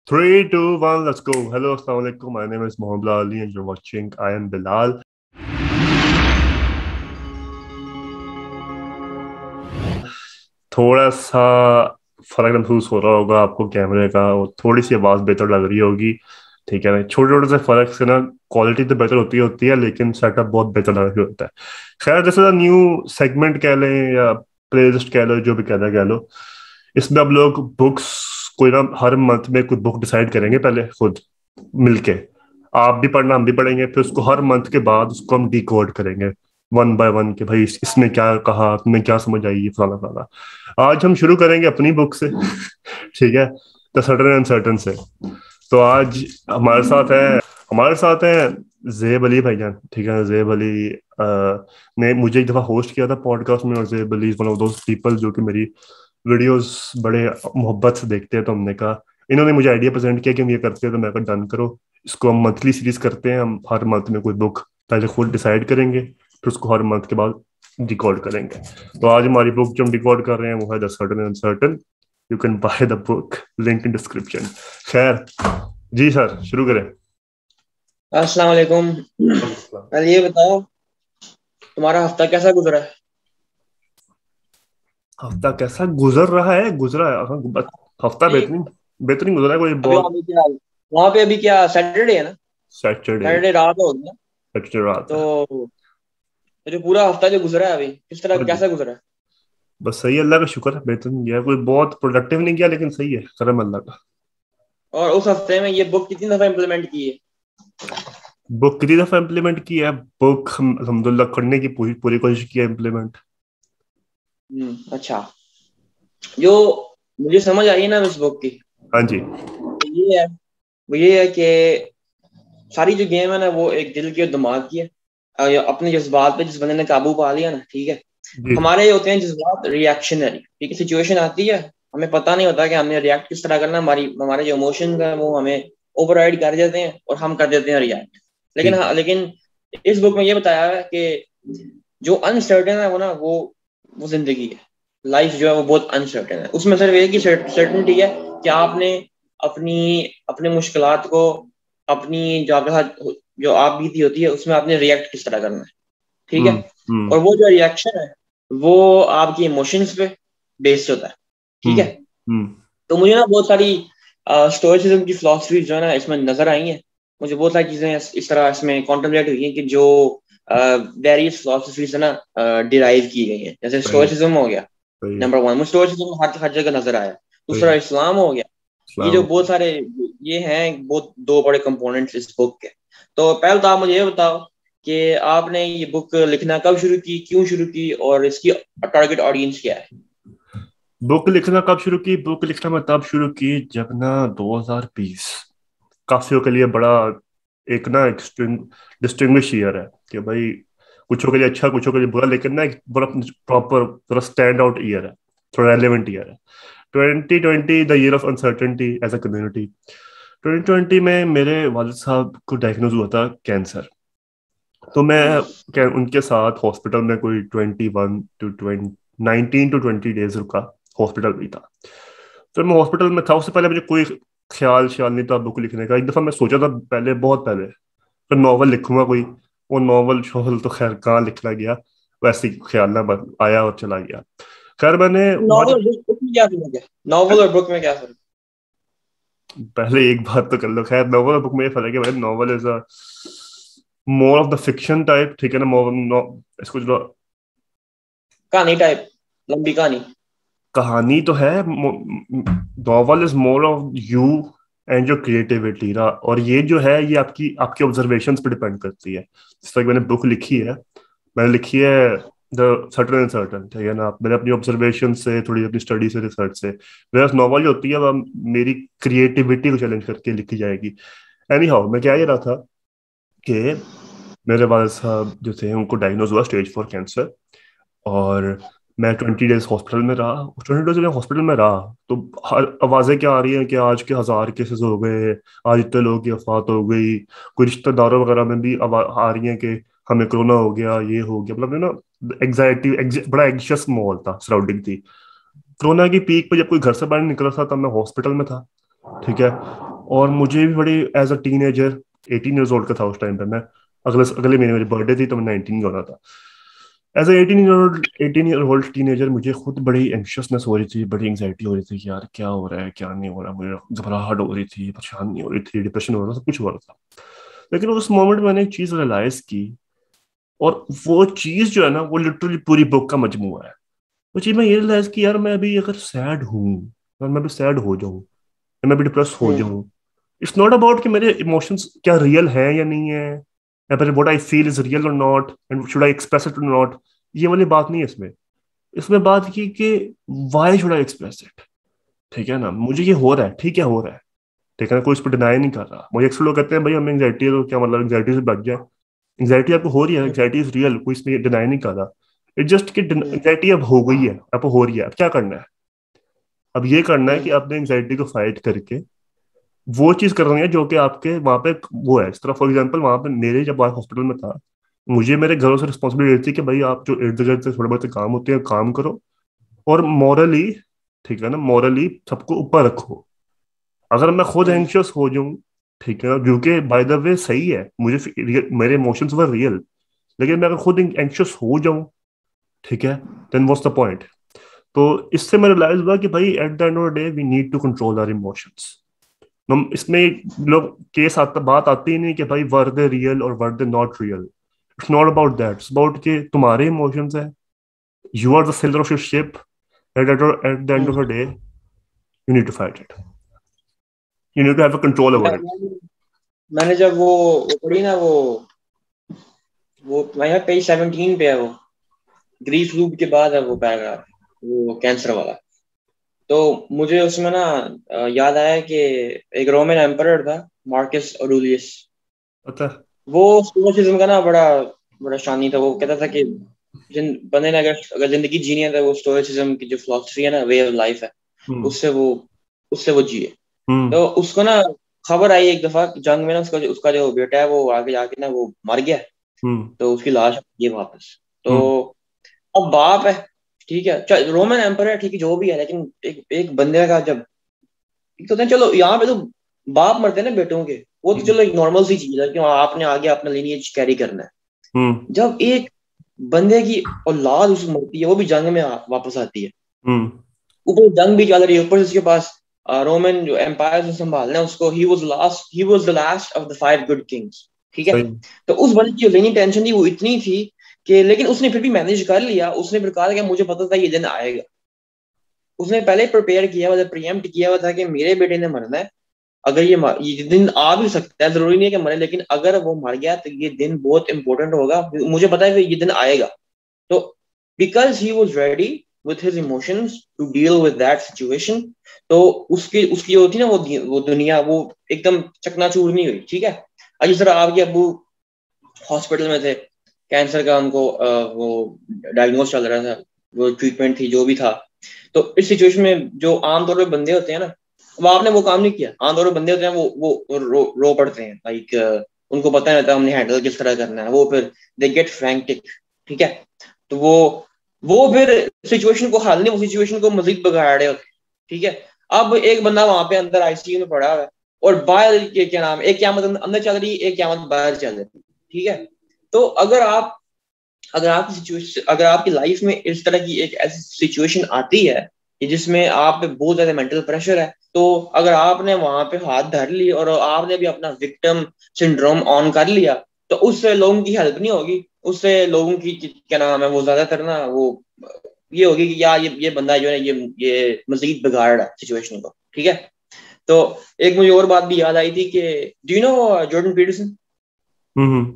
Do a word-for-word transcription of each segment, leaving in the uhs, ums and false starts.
Three, two, one, let's go. Hello, assalamu alaikum. My name is Mohammed Ali and you're watching I Am Bilal. थोड़ा सा फर्क महसूस हो रहा होगा आपको कैमरे का, और थोड़ी सी आवाज़ बेहतर लग रही होगी। ठीक है ना, छोटे छोटे से फर्क से ना क्वालिटी तो बेहतर होती होती है, लेकिन सेटअप बहुत बेहतर लग रही होता है। खैर, जैसे न्यू सेगमेंट कह लें या प्लेलिस्ट कह लो, जो भी कहना कह लो, इसमें अब लोग बुक्स कोई ना हर मंथ में कुछ बुक डिसाइड करेंगे पहले खुद मिलके। आप भी पढ़ना, हम भी पढ़ेंगे, फिर उसको हर मंथ के बाद उसको हम डिकोड करेंगे वन बाय वन के भाई इस- इसमें क्या कहा, तुम्हें क्या समझ आई, ये फलाना फलाना। आज हम शुरू करेंगे अपनी बुक से। ठीक है, द सर्टन एंड सर्टन से। तो आज हमारे साथ है हमारे साथ है ज़ेब अली भाईजान। ठीक है, ज़ेब अली अ, ने मुझे एक दफ़ा होस्ट किया था पॉडकास्ट में, और Zeb Ali one of those people जो कि मेरी वीडियोस बड़े मोहब्बत से देखते हैं। तो हमने कहा, इन्होंने मुझे आइडिया प्रेजेंट किया कि हम ये करते हैं, तो मैं कहा डन करो। इसको हम मंथली सीरीज करते हैं। हम हर मंथ में कोई बुक पहले खुद डिसाइड करेंगे, फिर उसको हर मंथ के बाद डिकोड करेंगे। तो आज हमारी बुक जो हम डिकोड कर रहे हैं वो है the certain and certain. You can buy the book, link in description. खैर जी सर, शुरू करें। अस्सलाम वालेकुम। पहले ये बताओ, तुम्हारा हफ्ता कैसा गुजरा है? हफ्ता कैसा गुजर रहा है? गुजरा है हाँ, ब- हफ्ता अभी बेहतरीन बेहतरीन गुजरा है। कोई अभी बहुत अभी क्या वहाँ पे अभी क्या सैटरडे है ना? सैटरडे सैटरडे रात हो गया। सैटरडे रात है। तो तो जो पूरा हफ्ता जो गुजरा है अभी किस तरह हाँ जी, कैसा गुजरा है? बस सही है, अल्लाह का शुक्र है, बेहतरीन गया। कोई बहुत प्रोडक्टिव नहीं किया, लेकिन सही है, करम अल्लाह का। और उस हफ्ते में ये बुक कितनी दफा इम्प्लीमेंट की है? बुक कितनी दफा इम्प्लीमेंट की है? बुक हम अल्हम्दुलिल्लाह करने की पूरी पूरी कोशिश की है इम्प्लीमेंट। हम्म, अच्छा। जो मुझे समझ आई है ना इस बुक की, हाँ जी। वो ये है वो ये है कि सारी जो गेम है ना वो एक दिल की और दिमाग की है। और ये अपने जज्बात पे जिस बंदे ने काबू पा लिया ना, ठीक है। जी हमारे ये होते हैं जज्बात रिएक्शनरी, ठीक है। सिचुएशन आती है, हमें पता नहीं होता कि हमने रिएक्ट किस तरह करना। हमारी हमारे जो इमोशन है वो हमें ओवरराइड कर देते हैं और हम कर देते हैं रिएक्ट। लेकिन ठीक हाँ, है। लेकिन इस बुक में ये बताया है कि जो अनसर्टेन है वो ना वो वो जिंदगी है। लाइफ जो है वो बहुत अनसर्टेन है। उसमें सिर्फ एक ही सर्टेनिटी है कि आपने अपनी अपने मुश्किलात को, अपनी जो आपके साथ जो आप बीती होती है उसमें आपने रिएक्ट किस तरह करना है, ठीक है। हम्म हम्म और वो जो रिएक्शन है वो आपकी इमोशंस पे बेस्ड होता है, ठीक हम्म है। हम्म तो मुझे ना बहुत सारी स्टोइसिज्म की फिलॉसफी जो है ना इसमें नजर आई हैं। मुझे बहुत सारी चीजें इस, इस तरह इसमें कॉन्टेम्पलेट हुई हैं कि जो वेरियस फिलॉसफी से ना डिराइव की गई हैं। जैसे सही है। स्टोइसिज्म हो गया सही है। नंबर वन, मुझे स्टोइसिज्म हर हर जगह नजर आया। सही दूसरा है। इस्लाम हो गया। ये जो इस्लाम। बहुत सारे ये हैं, बहुत दो बड़े कंपोनेंट्स इस बुक के। तो पहले तो आप मुझे ये बताओ कि आपने ये बुक लिखना कब शुरू की, क्यों शुरू की, और इसकी टारगेट ऑडियंस क्या है? बुक लिखना कब शुरू की? बुक लिखना मैं तब शुरू की जब ना दो हज़ार बीस काफियों के लिए बड़ा एक ना डिस्टिंग्विश ईयर है कि भाई कुछों के लिए अच्छा, कुछों के लिए बुरा, लेकिन ना एक बड़ा प्रॉपर थोड़ा स्टैंड आउट ईयर है, थोड़ा रेलेवेंट ईयर है। Twenty twenty the year of uncertainty as a community. Twenty twenty में मेरे वालिद साहब को डायग्नोज हुआ था कैंसर। तो मैं हम्म। क्या उनके साथ हॉस्पिटल में कोई twenty one two twenty nineteen two twenty days रुका, हॉस्पिटल भी था। फिर मैं हॉस्पिटल में था, उससे पहले मुझे कोई ख्याल ख्याल नहीं था बुक लिखने का। एक दफा मैं सोचा था पहले, बहुत पहले, फिर नॉवल लिखूंगा कोई। वो नॉवल शोवल तो खैर कहाँ लिखना गया, वैसे ही ख्याल ना बस आया और चला गया। खैर मैंने वहां नॉवल और जब बुक बुक में क्या फर्क है? नॉवल और बुक में क्या फर्क? पहले एक बात तो कर लो। खैर, नॉवल और बुक में ये फर्क है भाई, novel is a more of the fiction type. ठीक है ना, मोर इसको जो कहानी टाइप, लंबी कहानी। कहानी तो है, novel is more of you and your creativity ना। और ये जो है ये आपकी आपके ऑब्जर्वेशंस पे डिपेंड करती है। जिस तरह की मैंने बुक लिखी है, मैंने लिखी है द सर्टन एंड सर्टन, ठीक है ना, मैंने अपनी ऑब्जर्वेशन से, थोड़ी अपनी स्टडी से, रिसर्च से। वेयर नॉवल जो होती है वह मेरी क्रिएटिविटी को चैलेंज करके लिखी जाएगी। एनी हाउ, मैं क्या ये रहा था कि मेरे वाले साहब जो थे उनको डायग्नोज हुआ स्टेज फोर कैंसर। और मैं ट्वेंटी डेज हॉस्पिटल में रहा। ट्वेंटी डेज में हॉस्पिटल में रहा तो हर आवाज़ें क्या आ रही हैं कि आज के हजार केसेस हो गए, आज इतने लोगों की वफात हो गई। कोई रिश्तेदारों वगैरह में भी आवा- आ रही हैं कि हमें कोरोना हो गया, ये हो गया, मतलब ना एग्जाइटी, बड़ा एंग्शियस माहौल था, सराउंडिंग थी। कोरोना की पीक पे जब कोई घर से बाहर नहीं निकल रहा था, तब मैं हॉस्पिटल में था। ठीक है। और मुझे भी बड़ी as a teenager eighteen years old का था उस टाइम पे मैं, अगले अगले महीने मेरी बर्थडे थी तो मैं नाइनटीन का हो रहा था। As eighteen year old eighteen year old teenager मुझे खुद बड़ी एंशियसनेस हो रही थी, बड़ी एंग्जाइटी हो रही थी कि यार क्या हो रहा है क्या नहीं हो रहा, मुझे घबराहट हो रही थी, परेशानी हो रही थी, डिप्रेशन हो रहा था, सब कुछ हो रहा था। लेकिन उस मोमेंट मैंने एक चीज रियलाइज की, और वो चीज जो है ना वो लिटरली पूरी बुक का मजमूआ है। वो चीज मैं ये रियलाइज की यार, मैं अभी अगर सैड हूँ और मैं अभी सैड हो जाऊँ या मैं अभी डिप्रेस हो हम्म जाऊँ, इट्स नॉट अबाउट कि मेरे इमोशंस क्या रियल है या नहीं है, या फिर what I feel is real और not and should I express it और नॉट। ये वाली बात नहीं है इसमें। इसमें बात की कि why should I express it. ठीक है ना, मुझे ये हो रहा है, ठीक है हो रहा है, ठीक है ना, कोई इस पर डिनाई नहीं कर रहा। मुझे अक्सर लोग कहते हैं भाई हमें एंग्जाइटी है, तो क्या मतलब एंग्जाइटी से बच जाए। एंग्जाइटी आपको हो रही है, एंग्जाइटी इज रियल, कोई इसमें डिनाई नहीं कर रहा। इट जस्ट कि हम्म एंग्जाइटी अब हो गई है, आपको हो रही है, अब क्या करना है? अब ये करना है कि हम्म अपने एंग्जाइटी को फाइट करके वो चीज करनी है जो कि आपके वहां पे वो है। इस तरह फॉर एग्जांपल वहां पे मेरे जब हॉस्पिटल में था, मुझे मेरे घरों से रिस्पॉन्सिबिलिटी थी कि भाई आप जो इर्द गिर्द से थोड़े बहुत काम होते हैं काम करो, और मॉरली, ठीक है ना, मॉरली सबको ऊपर रखो। अगर मैं खुद हम्म एंशियस हो जाऊं, ठीक है, जो कि बाय द वे सही है, मुझे फी- मेरे इमोशंस वर रियल, लेकिन मैं अगर खुद एंशियस हो जाऊं, ठीक है, देन व्हाट्स द पॉइंट। तो इससे मैं रियलाइज हुआ कि भाई at the end of the day we need to control our emotions. हम इसमें लोग केस आता बात आती ही नहीं कि भाई वर दे रियल और were they not real. It's not about that, it's about कि तुम्हारे इमोशंस है, you are the sailor of your ship, at at the end hmm. Of the day you need to fight it, you need to have a control over it. मैं- मैंने जब वो वो पढ़ी ना, वो वो मैं पेज सेवनटीन पे है, वो ग्रीफ लूप के बाद है वो पैराग्राफ, वो कैंसर वाला। तो मुझे उसमें ना अ, याद आया कि एक रोमन एम्परर था, मार्कस ऑरेलियस। पता है? वो स्टोइसिज्म का ना बड़ा बड़ा शानी था। वो कहता था कि जिन बंदे ने अगर अगर जिंदगी जीनी है तो वो स्टोइसिज्म की जो फिलोसफी है ना, वे ऑफ लाइफ है, हम्म उससे वो उससे वो जिए। हम्म तो उसको ना खबर आई एक दफा कि जंग में ना उसका जो उसका जो बेटा है वो आगे जाके ना वो मर गया। हम्म तो उसकी लाश ये वापस। तो हम्म अब बाप है, ठीक है, चल रोमन एम्पर है, ठीक है, जो भी है, लेकिन एक एक बंदे का जब एक तो होता है, चलो यहाँ पे तो बाप मरते हैं ना बेटों के, वो तो हम्म चलो एक नॉर्मल सी चीज है कि हाँ, आपने आगे अपना लिनिएज कैरी करना है। हम्म जब एक बंदे की औलाद उसको मरती है, वो भी जंग में आ, वापस आती है, हम्म, ऊपर जंग भी चल रही है, ऊपर से उसके पास रोमन जो एम्पायर से संभालना है उसको, he was last he was the last of the five good kings, ठीक है। सही। तो उस बंदे की जो लेनी टेंशन थी वो इतनी थी कि, लेकिन उसने फिर भी मैनेज कर लिया। उसने फिर कहा कि मुझे पता था ये दिन आएगा। उसने पहले प्रिपेयर किया हुआ था, प्रीएम्प्ट किया हुआ था कि मेरे बेटे ने मरना है। अगर ये मर, ये दिन आ भी सकता है, जरूरी नहीं है कि मरे, लेकिन अगर वो मर गया तो ये दिन बहुत इंपॉर्टेंट होगा, मुझे पता है कि ये दिन आएगा। तो because he was ready with his emotions to deal with that situation, तो उसकी उसकी जो थी ना वो वो दुनिया वो एकदम चकनाचूर नहीं हुई, ठीक है। अब जिस तरह आपके अब्बू हॉस्पिटल में थे, कैंसर का उनको अ, वो डायग्नोज चल रहा था, वो ट्रीटमेंट थी जो भी था। तो इस सिचुएशन में जो आमतौर पे बंदे होते हैं ना, वो आपने वो काम नहीं किया। आमतौर पे बंदे होते हैं वो वो रो रो पड़ते हैं, लाइक उनको पता नहीं होता हमने हैंडल किस तरह करना है, वो फिर दे गेट फ्रैंटिक, ठीक है। तो वो वो फिर सिचुएशन को हल नहीं, वो सिचुएशन को मजीद बिगाड़ रहे होते हैं, ठीक है। अब एक बंदा वहां पे अंदर आईसीयू में पड़ा हुआ है, और बाहर के क्या नाम है, एक क़यामत अंदर चल रही है, एक क़यामत बाहर चल रही है, ठीक है। तो अगर आप अगर आपकी सिचुएशन अगर आपकी लाइफ में इस तरह की एक ऐसी सिचुएशन आती है कि जिसमें आप पे बहुत ज्यादा मेंटल प्रेशर है, तो अगर आपने वहां पे हाथ धर ली और आपने भी अपना विक्टिम सिंड्रोम ऑन कर लिया, तो उससे लोगों की हेल्प नहीं होगी। उससे लोगों की क्या नाम है वो ज्यादातर ना वो ये होगी कि यार ये ये बंदा जो है ये ये मजीद बिगाड़ रहा है सिचुएशन को, ठीक है। तो एक मुझे और बात भी याद आई थी कि do you know Jordan Peterson. Hmm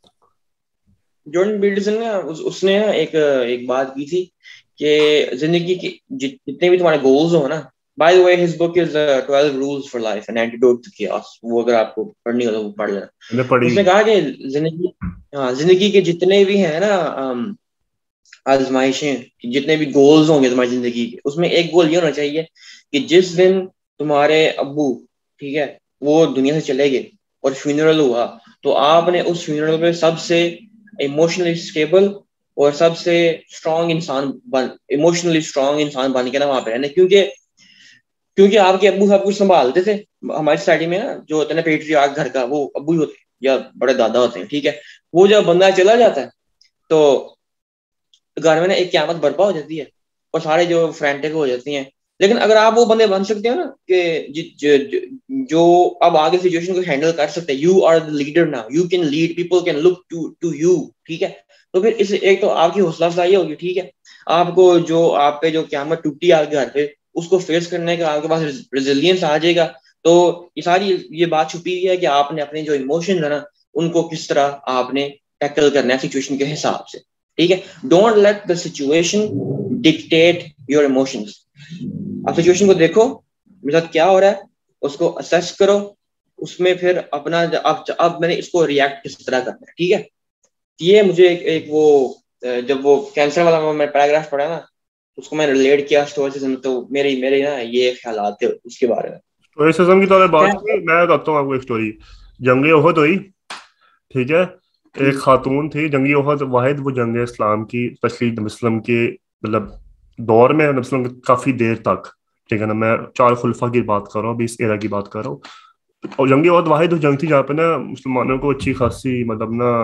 Jordan Peterson ने उस, उसने एक एक बात की थी कि जिंदगी की जि- जितने भी तुम्हारे गोल्स हो ना, by the way his book is twelve rules for life an antidote to chaos, वो अगर आपको पढ़नी हो तो वो पढ़ लेना। मैंने पढ़ी उसने हुई। कहा कि जिंदगी हाँ जिंदगी के जितने भी है ना अम, आजमाइशें, जितने भी गोल्स होंगे तुम्हारी जिंदगी के, उसमें एक गोल ये होना चाहिए कि जिस दिन तुम्हारे अब्बू, ठीक है, वो दुनिया से चले गए और फ्यूनरल हुआ, तो आपने उस फ्यूनरल पे सबसे इमोशनली स्टेबल और सबसे स्ट्रांग इंसान बन इमोशनली स्ट्रांग इंसान बन के ना वहां पे रहना, क्योंकि क्योंकि आपके अब्बू सब कुछ संभालते थे, हमारी सोसाइटी में ना जो होता है ना पेट्रियार्क घर का, वो अब्बू ही होते हैं या बड़े दादा होते हैं, ठीक है। वो जब बंदा चला जाता है तो घर में ना एक क़यामत बर्पा हो जाती है और सारे जो फ्रेंटिक हो जाती हैं। लेकिन अगर आप वो बंदे बन सकते हो ना कि जि- ज- ज- जो अब आगे सिचुएशन को हैंडल कर सकते हैं, you are the leader now, you can lead, people can look to to you, ठीक है। तो फिर इस एक तो आपकी हौसला अफजाई होगी, ठीक है। आपको जो आप पे जो क़यामत टूटी आपके घर पे, उसको फेस करने का आपके पास रेजिलियंस आ जाएगा। तो ये सारी ये बात छुपी हुई है कि आपने अपने जो इमोशन है ना, उनको किस तरह आपने टैकल करना है सिचुएशन के हिसाब से, ठीक है। Don't let the situation dictate your emotions. आप सिचुएशन को देखो, मेरे साथ क्या हो रहा है, उसको असेस करो, उसमें फिर अपना अब अब मैंने इसको रिएक्ट किस तरह करना है, ठीक है। ये मुझे एक, एक वो जब वो कैंसर वाला मैं पैराग्राफ पढ़ा ना, उसको मैंने रिलेट किया स्टोइसिज्म, तो मेरे मेरे ना ये ख्यालात थे उसके बारे में। स्टोइसिज्म की तो अगर बात खैर, की, मैं बताता हूँ आपको एक स्टोरी। जंग ओहद हुई, ठीक है। एक खातून थी, जंगी ओहद वाहिद वो जंग इस्लाम की, स्पेशली मुस्लिम के मतलब दौर में, मुस्लिम काफी देर तक, ठीक है ना। मैं चार खुलफा की बात कर रहा हूँ, बीस एरा की बात कर रहा हूँ। और जंगी ओहद वाहिद वो जंग थी जहाँ पे ना मुसलमानों को अच्छी खासी मतलब ना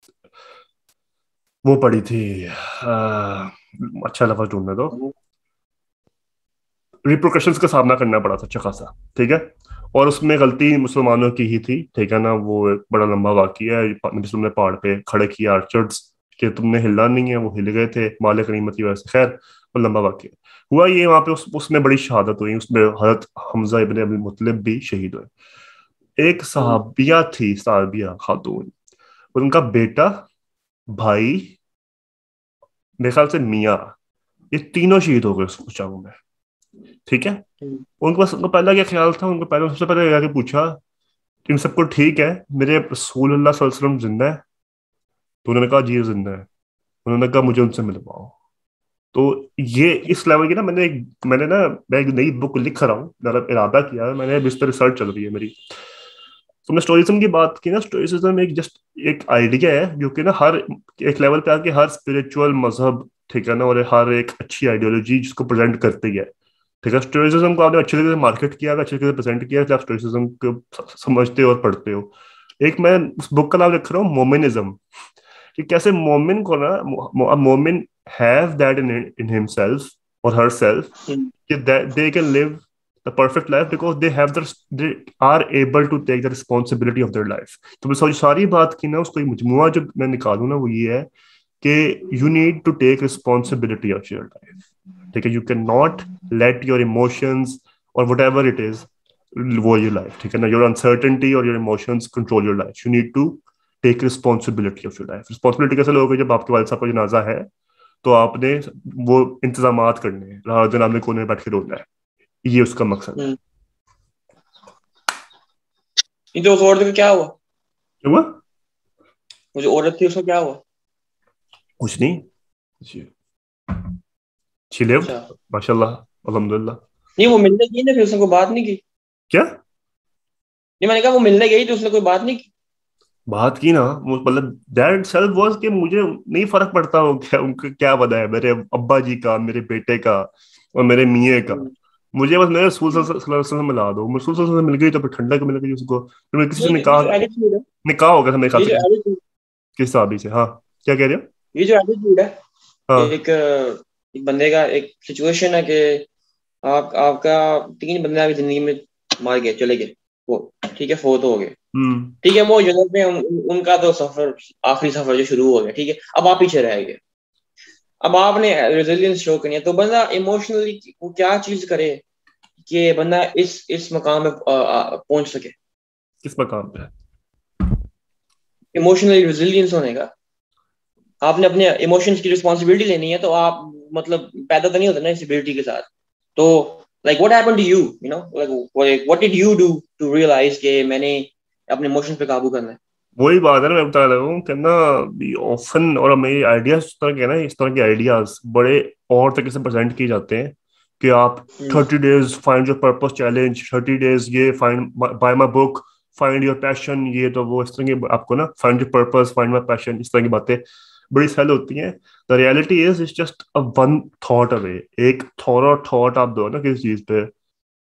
वो पड़ी थी, आ, अच्छा लफ्ज ढूंढने दो, रिप्रोकशंस का सामना करना पड़ा था अच्छा खासा, ठीक है। और उसमें गलती मुसलमानों की ही थी, ठीक है ना। वो एक बड़ा लंबा वाकया है। नबी वसल्लम ने पहाड़ पे खड़े किया आर्चर्स कि तुमने हिलना नहीं है, वो हिल गए थे मालिक गनीमत की वजह से। खैर वो लंबा वाकया हुआ। ये वहां पे उस, उसमें बड़ी शहादत हुई, उसमें हजरत हमजा इब्न अब्दुल मुत्तलिब भी शहीद हुए। एक सहाबिया थी, सहाबिया खातून, उनका बेटा, भाई, मेरे ख्याल से मियाँ, ये तीनों शहीद हो गए उस उस जंग में, ठीक है। उनके पास उनका पहला क्या ख्याल था, उनको पहले सबसे पहले जाके पूछा इन सबको ठीक है, मेरे रसूलुल्लाह सल्लल्लाहु अलैहि वसल्लम जिंदा है? तो उन्होंने कहा जी वो जिंदा है। उन्होंने कहा मुझे उनसे मिलवाओ। तो ये इस लेवल की ना, मैंने एक मैंने ना मैं एक नई बुक लिख रहा हूँ, मेरा इरादा किया है मैंने, इस पर रिसर्च चल रही है मेरी। तुमने स्टोइसिज्म की बात की ना, स्टोइसिज्म एक जस्ट एक आइडिया है जो कि ना हर एक लेवल पे आके हर स्पिरिचुअल मजहब, ठीक है ना, और हर एक अच्छी आइडियोलॉजी जिसको प्रेजेंट करती है, ठीक है। स्टोइसिज्म को आपने अच्छे तरीके से मार्केट किया, अच्छे तरीके से प्रेजेंट किया, इसलिए आप स्टोइसिज्म को स- समझते हो और पढ़ते हो। एक मैं उस बुक का नाम लिख रहा हूँ, मोमिनिज्म, कि कैसे मोमिन को ना, मोमिन have that in in himself और हर सेल्फ, कि they can live the perfect life because they have the they are able to take the responsibility of their life। तो मैं सोच सारी बात की ना, उसको एक मजमुआ जो मैं निकालूं ना, वो ये है कि you need to take responsibility of your life, ठीक है। You can not let your emotions और वट एवर इट इज वो योर लाइफ, ठीक है ना। योर अनसर्टेनिटी और your emotions control your life. You need to take responsibility of your life. Responsibility कैसे लोगे, जब आपके वालिद साहब का जनाजा है तो आपने वो इंतजाम करने हैं, रात दिन आपने कोने में बैठ के रोना है, ये उसका मकसद है। हम्म, ये जो उस औरत का क्या हुआ, क्या हुआ? वो जो औरत थी उसका क्या हुआ? कुछ नहीं, शी लिव्ड, अच्छा, माशाल्लाह, अल्हम्दुलिल्लाह। नहीं वो मिलने गई ना, फिर उसने कोई बात नहीं की? क्या नहीं, मैंने कहा वो मिलने गई तो उसने कोई बात नहीं की? बात की ना, वो मतलब दैट सेल्फ वाज कि मुझे नहीं फर्क पड़ता हो क्या उनको क्या पता है, मेरे अब्बा जी का, मेरे बेटे का और मेरे मियाँ का। हम्म, मुझे बस मेरे रसूल हम्म। सल्लल्लाहु अलैहि वसल्लम से मिला दो। मुझे रसूल सल्लल्लाहु अलैहि वसल्लम से मिल गई तो फिर ठंडक मिल गई उसको। फिर मैं किसी से ये जो ये निकाह जो एटीट्यूड है, निकाह हो गया था मेरे ख्याल ये से जो किसी एटीट्यूड किस साहबी से। हाँ, क्या कह रहे हो? ये जो एटीट्यूड है, हाँ। एक एक बंदे का, एक सिचुएशन है कि आप आपका तीन बंदे आपकी जिंदगी में मार गए, चले गए वो, ठीक है, फोत हो गए, हम्म। ठीक है। वो जन्नत में उन, उनका तो सफर, आखिरी सफर जो शुरू हो गया, ठीक है। अब आप पीछे रह गए, अब आपने रेजिलियंस शो करनी है, तो बंदा इमोशनली वो क्या चीज करे कि बंदा इस इस मकाम में पहुंच सके, किस मकाम पे? इमोशनली रेजिलियंस होने का। आपने अपने इमोशंस की रिस्पॉन्सिबिलिटी लेनी है, तो आप मतलब पैदा तो नहीं होते ना इस एबिलिटी के साथ। तो like what happened to you, you know, like what did you do to realize कि मैंने अपने इमोशंस पे काबू करना है? वही बात है ना, मैं बता रहा हूँ कि ना भी ऑफन, और मेरे आइडियाज इस तरह के ना, इस तरह के आइडियाज बड़े और तरीके से प्रेजेंट किए जाते हैं कि आप हम्म, thirty days find your purpose challenge, thirty days ये find by my book, find your passion, ये तो वो, इस तरह की आपको ना find your purpose, find my passion, इस तरह की बातें बड़ी सेल होती हैं। The reality is it's just a one thought away. एक थॉरो थॉट आप दो ना किसी चीज पे,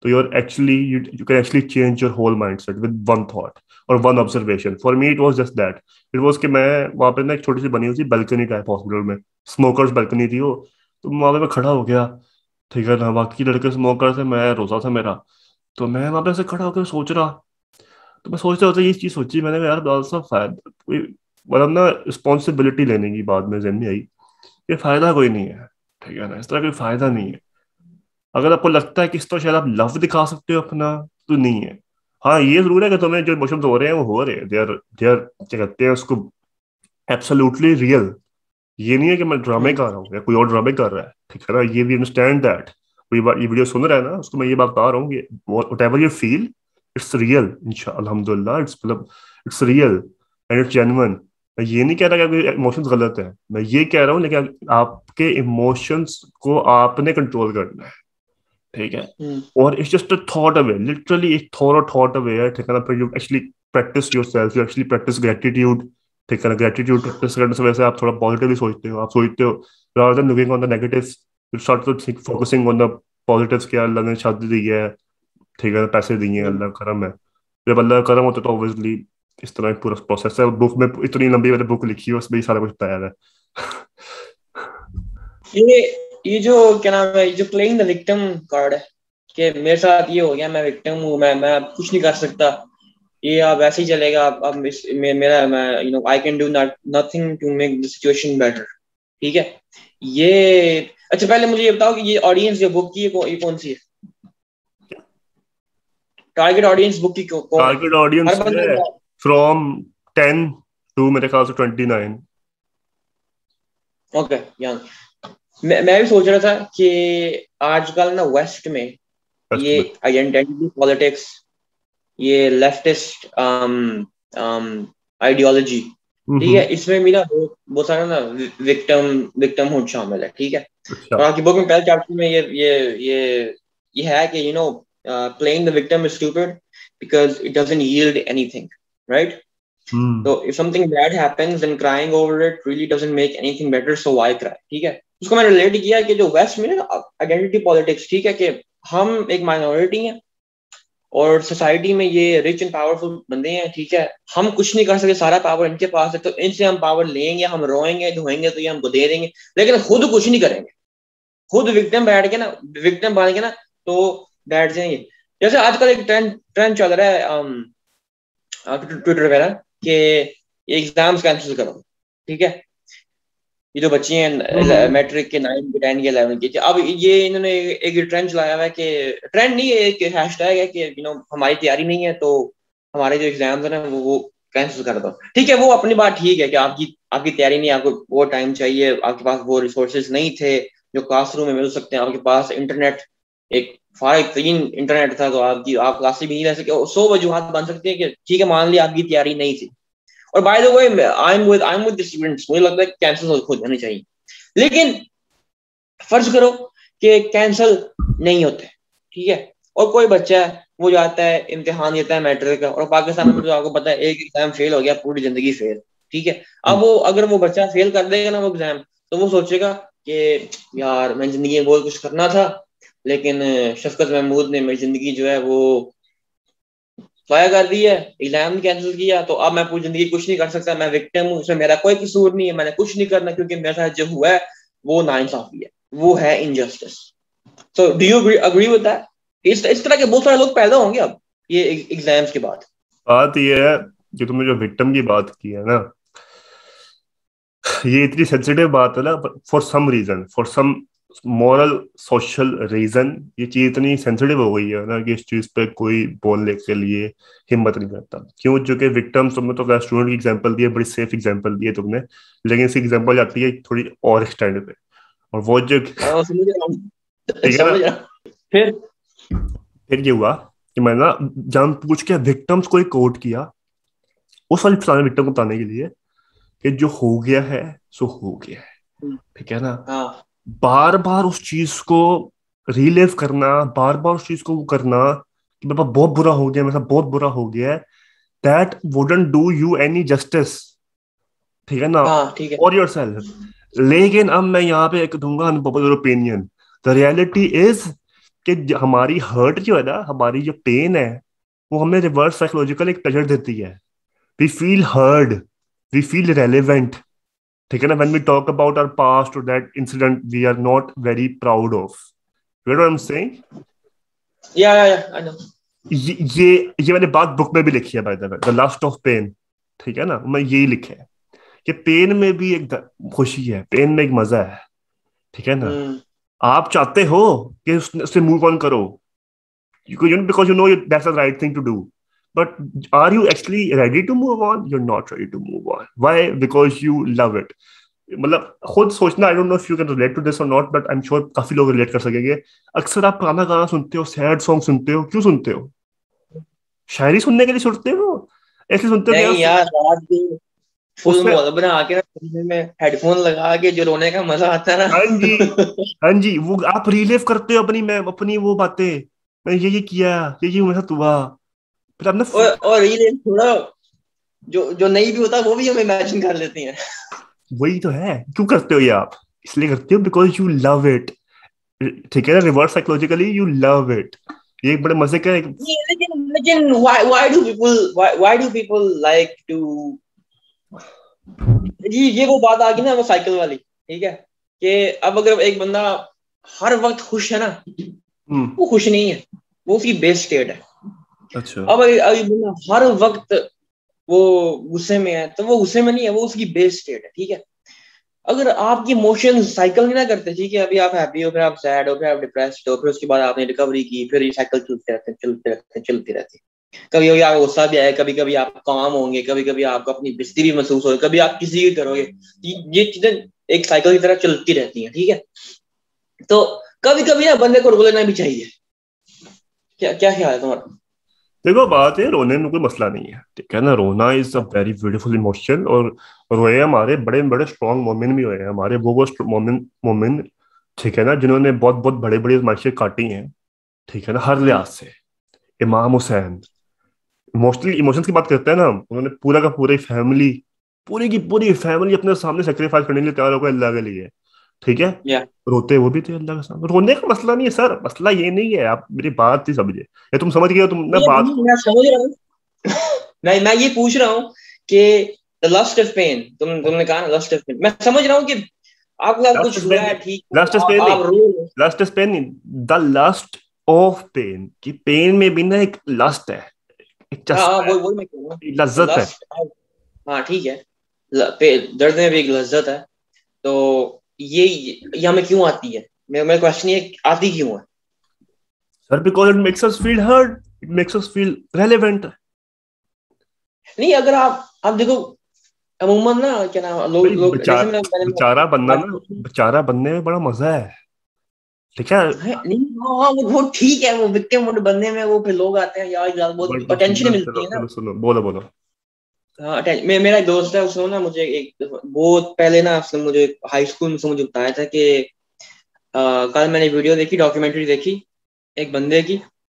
तो you are actually you you can actually change your whole mindset with one thought और one observation. For me it was just that. It was कि मैं वहां पे ना एक छोटी सी बनी हुई थी बैल्कनी टाइप हॉस्पिटल में, स्मोकर्स बैल्कनी थी वो. तो वहां पे मैं खड़ा हो गया, ठीक है ना, बाकी लड़के स्मोकर थे, मैं रोजा था मेरा. तो मैं वहां पे से खड़ा होकर सोच रहा. तो मैं सोचते होते ये चीज सोची मैंने, यार दाल फायदा कोई, मतलब ना रिस्पॉन्सिबिलिटी लेने की बाद में जहन में आई, ये फायदा कोई नहीं है, ठीक है ना, इस तरह कोई फायदा नहीं है. अगर आपको लगता है कि इस तरह शायद आप लव दिखा सकते हो अपना, तो नहीं है. हाँ ये जरूर है कि तुम्हें जो इमोशंस हो रहे हैं वो हो रहे हैं, दे आर दे आर क्या कहते हैं उसको, एब्सोल्युटली रियल. ये नहीं है कि मैं ड्रामे हम्म, कर रहा हूँ या कोई और ड्रामे कर रहा है, ठीक है ना, ये भी अंडरस्टैंड दैट. कोई बात ये वीडियो सुन रहा है ना, उसको मैं ये बात बता रहा हूँ कि whatever you feel, it's real इंशाल्लाह अल्हम्दुलिल्लाह, इट्स मतलब it's real and it's genuine. मैं ये नहीं कह रहा कि इमोशंस गलत है, मैं ये कह रहा हूँ लेकिन आपके इमोशंस को आपने कंट्रोल करना है, ठीक है. हम्म, और it's just a thought away, literally एक थॉट थॉट अवे है, ठीक है ना. फिर you actually practice yourself, you actually practice gratitude, ठीक है ना. ग्रेटिट्यूड प्रैक्टिस करने से वैसे आप थोड़ा पॉजिटिवली सोचते हो, आप सोचते हो rather than looking on the negatives, you start to think focusing on the positives कि अल्लाह ने शादी दी है, ठीक है ना, पैसे दिए हैं, हम्म। अल्लाह का करम है. जब अल्लाह का करम होता है तो ऑब्वियसली इस तरह एक पूरा प्रोसेस है. बुक में इतनी लंबी मैंने बुक लिखी है, उसमें ही सारा कुछ तैयार है. ये ये जो क्या नाम है, ये जो प्लेइंग द विक्टिम कार्ड है कि मेरे साथ ये हो गया, मैं विक्टिम हूँ, मैं मैं अब कुछ नहीं कर सकता, ये अब ऐसे ही चलेगा, अब अब इस- मे, मेरा मैं you know I can do nothing to make the situation better, ठीक है. ये अच्छा, पहले मुझे ये बताओ कि ये ऑडियंस जो बुक की है कौ, ये कौन सी है, टारगेट ऑडियंस बुक की कौ, कौन है. टारगेट हर ऑडियंस बंदा है फ्रॉम टेन टू मेरे ख्याल से ट्वेंटी नाइन. ओके. यहाँ मैं मैं भी सोच रहा था कि आजकल ना वेस्ट में फर्स्ट ये में. आइडेंटिटी पॉलिटिक्स, ये लेफ्टिस्ट आइडियोलॉजी, ठीक है, हम्म. इसमें भी ना बहुत बहुत सारा ना विक्टिम विक्टिमहुड शामिल है, ठीक है. अच्छा. और आपकी बुक में पहले चैप्टर में ये ये ये ये है कि you know playing the victim is stupid because it doesn't yield anything, right. Hmm. तो if something bad happens then crying over it really doesn't make anything better, so why cry, ठीक है. उसको मैंने रिलेट किया कि जो waste में ना आइडेंटिटी पॉलिटिक्स, ठीक है, कि हम एक माइनॉरिटी हैं और सोसाइटी में ये रिच एंड पावरफुल बंदे हैं, ठीक है, हम कुछ नहीं कर सकते, सारा पावर इनके पास है, तो इनसे हम पावर लेंगे, हम रोएंगे धोएंगे तो ये हमको दे देंगे, लेकिन खुद कुछ नहीं करेंगे, खुद विक्टिम बैठ के ना, विक्टिम बन के ना तो बैठ जाएंगे. जैसे आजकल एक ट्रेंड ट्रेंड चल रहा है ट्विटर वगैरह कि एग्जाम्स कैंसिल करो, ठीक है. ये जो बच्चे हैं हम्म. मैट्रिक के नाइन के टेन के इलेवन के, अब ये इन्होंने एक ट्रेंड चलाया हुआ है कि ट्रेंड नहीं है, एक हैशटैग है कि यू नो हमारी तैयारी नहीं है तो हमारे जो एग्जाम्स है ना वो वो कैंसिल कर दो, ठीक है. वो अपनी बात ठीक है कि आपकी आपकी तैयारी नहीं है, आपको वो टाइम चाहिए, आपके पास वो रिसोर्सेज नहीं थे जो क्लासरूम में मिल सकते हैं, आपके पास इंटरनेट एक फारिग तीन इंटरनेट था तो आपकी आप क्लासेस भी नहीं रह सके, सौ वजूहत बन सकती है कि ठीक है मान लिया आपकी तैयारी नहीं थी. और by the way I am with I am with the students, मुझे लगता है कैंसिल हो जानी चाहिए, लेकिन फर्ज करो कि कैंसिल नहीं होते, ठीक है, और कोई बच्चा है वो जाता है इम्तिहान देता है मैट्रिक का, और पाकिस्तान में तो आपको पता है एक एग्जाम फेल हो गया पूरी जिंदगी फेल, ठीक है. अब वो अगर वो बच्चा फेल कर देगा ना वो एग्जाम, तो वो सोचेगा कि यार मैं जिंदगी में बहुत कुछ करना था, लेकिन शफकत महमूद ने मेरी जिंदगी जो है वो फाया कर दी है, एग्जाम कैंसिल किया, तो अब मैं पूरी जिंदगी कुछ नहीं कर सकता, मैं विक्टिम हूँ, इसमें मेरा कोई कसूर नहीं है, मैंने कुछ नहीं करना क्योंकि मेरे साथ जो हुआ है वो नाइंसाफी है, वो है injustice. So do you agree with that? इस इस तरह के बहुत सारे लोग पैदा होंगे अब ये एग्जाम्स के बाद. बात ये है कि तुमने जो विक्टिम की बात की है ना, ये इतनी सेंसिटिव बात है ना, for some reason, for some moral social reason ये चीज इतनी सेंसिटिव हो गई है ना कि इस चीज पे कोई बोलने के लिए हिम्मत नहीं करता. क्यों? चूंकि विक्टिम्स, तुमने तो स्टूडेंट की एग्जांपल दी है, बड़ी सेफ एग्जांपल दी है तुमने, लेकिन इसकी एग्जांपल आती है थोड़ी और एक्सटेंड पे. और वो जो, हाँ, समझ रहा हूँ ठीक है ना, समझ रहा हूँ. फिर फिर ये हुआ कि मैंने ना जान पूछ के विक्टिम्स को कोट किया उस वाली फलाने विक्टिम को बताने के लिए कि जो हो गया है सो हो गया है, ठीक है ना. हाँ, बार बार उस चीज को रिलीव करना, बार बार उस चीज को वो करना कि बाबा बहुत बुरा हो गया, मेरे साथ बहुत बुरा हो गया है, that wouldn't do you any justice, ठीक है ना, हाँ, ठीक है. और योर सेल्फ. लेकिन अब मैं यहाँ पे एक दूंगा unpopular opinion. The reality is कि ज- हमारी हर्ट जो है ना, हमारी जो पेन है, वो हमें रिवर्स साइकोलॉजिकल एक प्लेजर देती है. We feel heard, we feel relevant. ठीक है ना. When we talk about our past और that incident we are not very proud of. You know what I am saying. या या या आई नो. ये ये ये मैंने बात बुक में भी लिखी है, by the way, the lust of pain. ठीक है ना. मैं यही लिखा है कि पेन में भी एक द- खुशी है, पेन में एक मजा है. ठीक है ना. हम्म. आप चाहते हो कि उस- उससे मूव ऑन करो, you, you because you know that's the right thing to do, but are you actually ready to move on? You're not ready to move on. Why? Because you love it. मतलब खुद सोचना. I don't know if you can relate to this और not, but I am sure काफी लोग relate कर सकेंगे. अक्सर आप पुराना गाना सुनते हो, सैड सॉन्ग सुनते हो. क्यों सुनते हो? शायरी सुनने के लिए सुनते हो? ऐसे सुनते हो कि नहीं यार यार, रात को फुल उससे. मॉल बना के ना सुनने में, हेडफोन लगा के जो रोने का मजा आता है हाँ जी, ना. हाँ जी. वो आप रिलीव करते हो अपनी, मैं अपनी वो बातें, मैं ये ये किया, ये ये मेरे साथ हुआ. फिर आपने और और ये थोड़ा जो जो नहीं भी होता वो भी हम इमेजिन कर लेते हैं. वही तो है. क्यों करते हो ये आप? इसलिए करते हो बिकॉज यू लव इट. ठीक है ना. Reverse psychologically you love it. ये एक बड़े मजे का एक. ये लेकिन लेकिन why why do people why why do people like to. ये ये वो बात आ गई ना वो साइकिल वाली. ठीक है कि अब अगर एक बंदा हर वक्त खुश है ना, हम्म. वो खुश नहीं है, वो उसकी बेस स्टेट है. अच्छा. अब अगर अगर बंदा हर वक्त वो गुस्से में है, तो वो गुस्से में नहीं है, वो उसकी बेस स्टेट है. ठीक है. अगर आपकी इमोशन साइकिल नहीं ना करते, ठीक है, अभी आप हैप्पी हो, फिर आप सैड हो, फिर आप डिप्रेस्ड हो, फिर उसके बाद आपने रिकवरी की, फिर ये साइकिल चलते रहते चलते रहते चलती रहती. कभी कभी आपको गुस्सा भी आए, कभी कभी आप काम होंगे, कभी कभी आपको अपनी बेइज्जती भी महसूस होगी, कभी आप किसी की करोगे. ये चीजें एक साइकिल की तरह चलती रहती हैं. ठीक है. तो कभी कभी ना बंदे को रोक लेना भी चाहिए. क्या क्या ख्याल है तुम्हारा? देखो बात है, रोने में कोई मसला नहीं है. ठीक है ना. रोना is a very beautiful emotion. और रोए हमारे बड़े बड़े स्ट्रॉन्ग मोमेंट भी हुए हैं हमारे. वो वो मोमेंट मोमेंट ठीक है ना, जिन्होंने बहुत बहुत बड़े बड़ी आजमाइशें काटी हैं. ठीक है ना. हर लिहाज से. इमाम हुसैन. मोस्टली इमोशंस की बात करते हैं ना, उन्होंने पूरा का पूरी फैमिली, पूरी की पूरी फैमिली अपने सामने सेक्रीफाइस करने के लिए तैयार हो गए अल्लाह के लिए. ठीक है. या रोते वो भी थे अल्लाह के सामने. रोने का मसला नहीं है सर. मसला ये नहीं है. आप मेरी बात ही समझिए, या तुम समझ गए हो तुम मैं ये बात नहीं, को. मैं समझ रहा हूँ. मैं मैं ये पूछ रहा हूँ कि द लस्ट ऑफ पेन, तुम तुमने कहा ना लस्ट ऑफ पेन, मैं समझ रहा हूँ कि आपके साथ लास्ट कुछ इज हुआ पेन है, नहीं. ठीक लास्ट है, इज आप, पेन नहीं. आप रो रहे हो. लास्ट इज पेन नहीं. The lust of pain. कि पेन में भी ना एक लस्ट है, एक हाँ हाँ, चस्का है, वही वही मैं कह रहा हूँ. एक लज्जत है. लस्ट. हाँ ठीक है. ल- पे- दर्द में भी एक लज्जत है. तो ये ये हमें क्यों आती है? मेरा मेरा क्वेश्चन ये, आती क्यों है? Sir because it makes us feel hurt, it makes us feel relevant. नहीं, अगर आप आप देखो, अमूमन ना क्या नाम लोग भाई लोग जैसे बेचारा, मैंने बेचारा बनना ना, मैंने बेचारा बनने में बड़ा मजा है. ठीक है. है, नहीं हाँ हाँ, वो वो ठीक है, वो विक्टिम मोड बनने में वो फिर लोग आते हैं यार, यार बहुत बट अटेंशन मिलती चलो है ना. चलो सुनो, बोलो बोलो. हाँ अटेंशन. मे, मेरा एक दोस्त है, उसने ना मुझे एक बहुत पहले ना उसने मुझे हाई स्कूल में से मुझे बताया था कि आ, कल मैंने वीडियो देखी, डॉक्यूमेंट्री देखी एक बंदे की.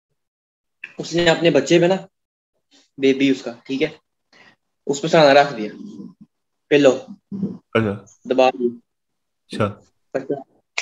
उसने अपने बच्चे पे ना, बेबी उसका, ठीक है, उस पर खाना रख दिया, पिलो अच्छा. दबा दी, अच्छा. बच्चा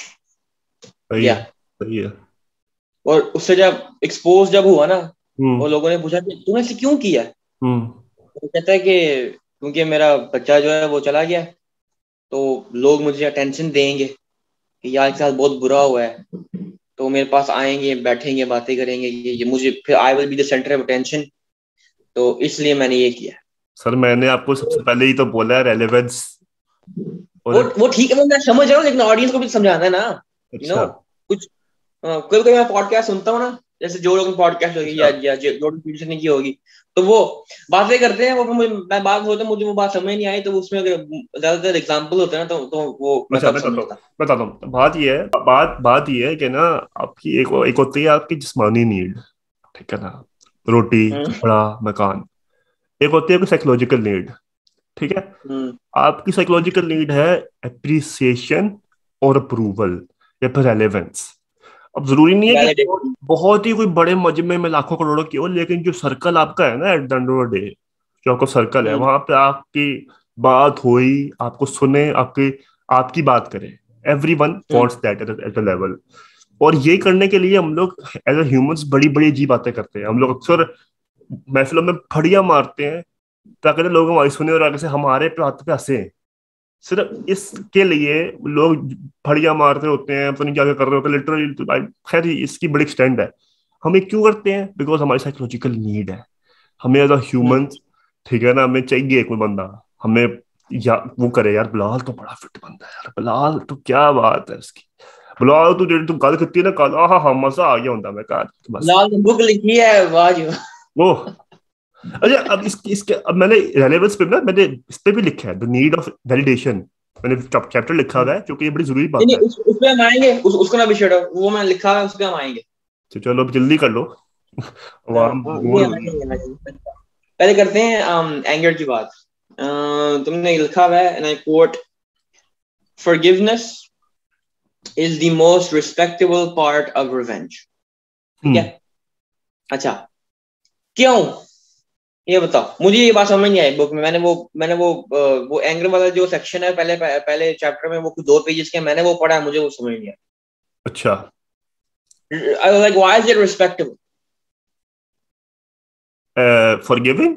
सही है. गया. सही है. और उससे जब एक्सपोज जब हुआ ना, हम्म. और लोगों ने पूछा कि तूने ऐसे क्यों किया, हम्म. वो कहता है कि क्योंकि मेरा बच्चा जो है वो चला गया, तो लोग मुझे अटेंशन देंगे कि यार के साथ बहुत बुरा हुआ है, तो मेरे पास आएंगे, बैठेंगे, बातें करेंगे, ये, ये मुझे फिर I will be the centre of attention, तो इसलिए मैंने ये किया. सर मैंने आपको सबसे पहले ही तो बोला है रेलेवेंस. वो और वो ठीक है, वो मैं समझ रहा हूँ, लेकिन ऑडियंस को भी समझाना है ना. यू नो अच्छा. कुछ कभी कभी मैं पॉडकास्ट सुनता हूँ ना, जैसे जो लोग पॉडकास्ट होगी अच्छा. या या जो जो पीटर ने की होगी, तो वो बातें करते हैं, वो फिर मुझे मैं बात बोलता हूँ, मुझे वो बात समझ नहीं आई, तो उसमें अगर ज्यादातर एग्जाम्पल होते हैं ना, तो तो वो मैं अच्छा तब मैं बताता हूँ, समझता. बताता हूँ. बात ये है, बात बात ये है कि ना, आपकी एक एक होती है आपकी जिस्मानी नीड. ठीक है ना. रोटी, हम्म. कपड़ा, मकान. एक होती है आपकी साइकोलॉजिकल नीड. ठीक है. हम्म. आपकी साइकोलॉजिकल नीड है अप्रिसिएशन और अप्रूवल या फिर रेलेवेंस. अब जरूरी नहीं है कि बहुत, वैलिडेशन. बहुत ही कोई बड़े मजमे में लाखों करोड़ों की हो, लेकिन जो सर्कल आपका है ना, at the end of the day, जो आपका सर्कल है, हम्म. वहां पे आपकी बात हुई, आपको सुने, आपकी आपकी बात करे. Everyone hmm. Wants that at a level. और ये करने के लिए हम लोग एज ए ह्यूमंस बड़ी बड़ी अजीब बातें करते हैं। हम लोग अक्सर महफिलों में फड़ियां मारते हैं ताकि लोग हमारी सुने और आगे से हमारे पे हाथ पे हंसे। सिर्फ इसके लिए लोग फड़ियां मारते होते हैं, पता नहीं क्या क्या कर रहे होते हैं लिटरली। खैर इसकी बड़ी एक्सटेंड है। हम ये क्यों करते हैं? बिकॉज हमारी साइकोलॉजिकल नीड है। हमें एज अ ह्यूमन, ठीक है ना, हमें चाहिए कोई बंदा हमें या वो करे, यार बिलाल तो बड़ा फिट बंदा है, यार बिलाल तो क्या बात है उसकी, बिलाल तू जेडी तू गल करती है ना कल, आहा हा मजा आ गया होता मैं कहा बस। लाल ने बुक लिखी है, वाह जी वाह। वो अच्छा, अब इस, इसके अब मैंने रेलेवेंस पे ना मैंने इस पे भी लिखा है द नीड ऑफ वैलिडेशन। मैंने चैप्टर लिखा हुआ है क्योंकि ये बड़ी जरूरी नहीं बात नहीं, है। उस उस पे हम आएंगे, उस उसको ना भी छोड़ो, वो मैंने लिखा है, उस पे हम आएंगे। तो चलो अब जल्दी कर लो, हाँ, आवाम हाँ, बोर ये हो रही है। आएंगे, आएंगे। पहले करते हैं एंगर की बात। अ, तुमने लिखा हुआ है, and I quote, forgiveness is the most respectable part of revenge। ठीक है? हम्म अच्छा, क्यों? ये बताओ मुझे, ये बात समझ नहीं आई बुक में। मैंने वो मैंने वो अ, वो एंगर वाला जो सेक्शन है पहले पहले चैप्टर में, वो कुछ दो पेजेस के, मैंने वो पढ़ा है, मुझे वो समझ नहीं अच्छा, आया। Like why is it respectable? Forgiving.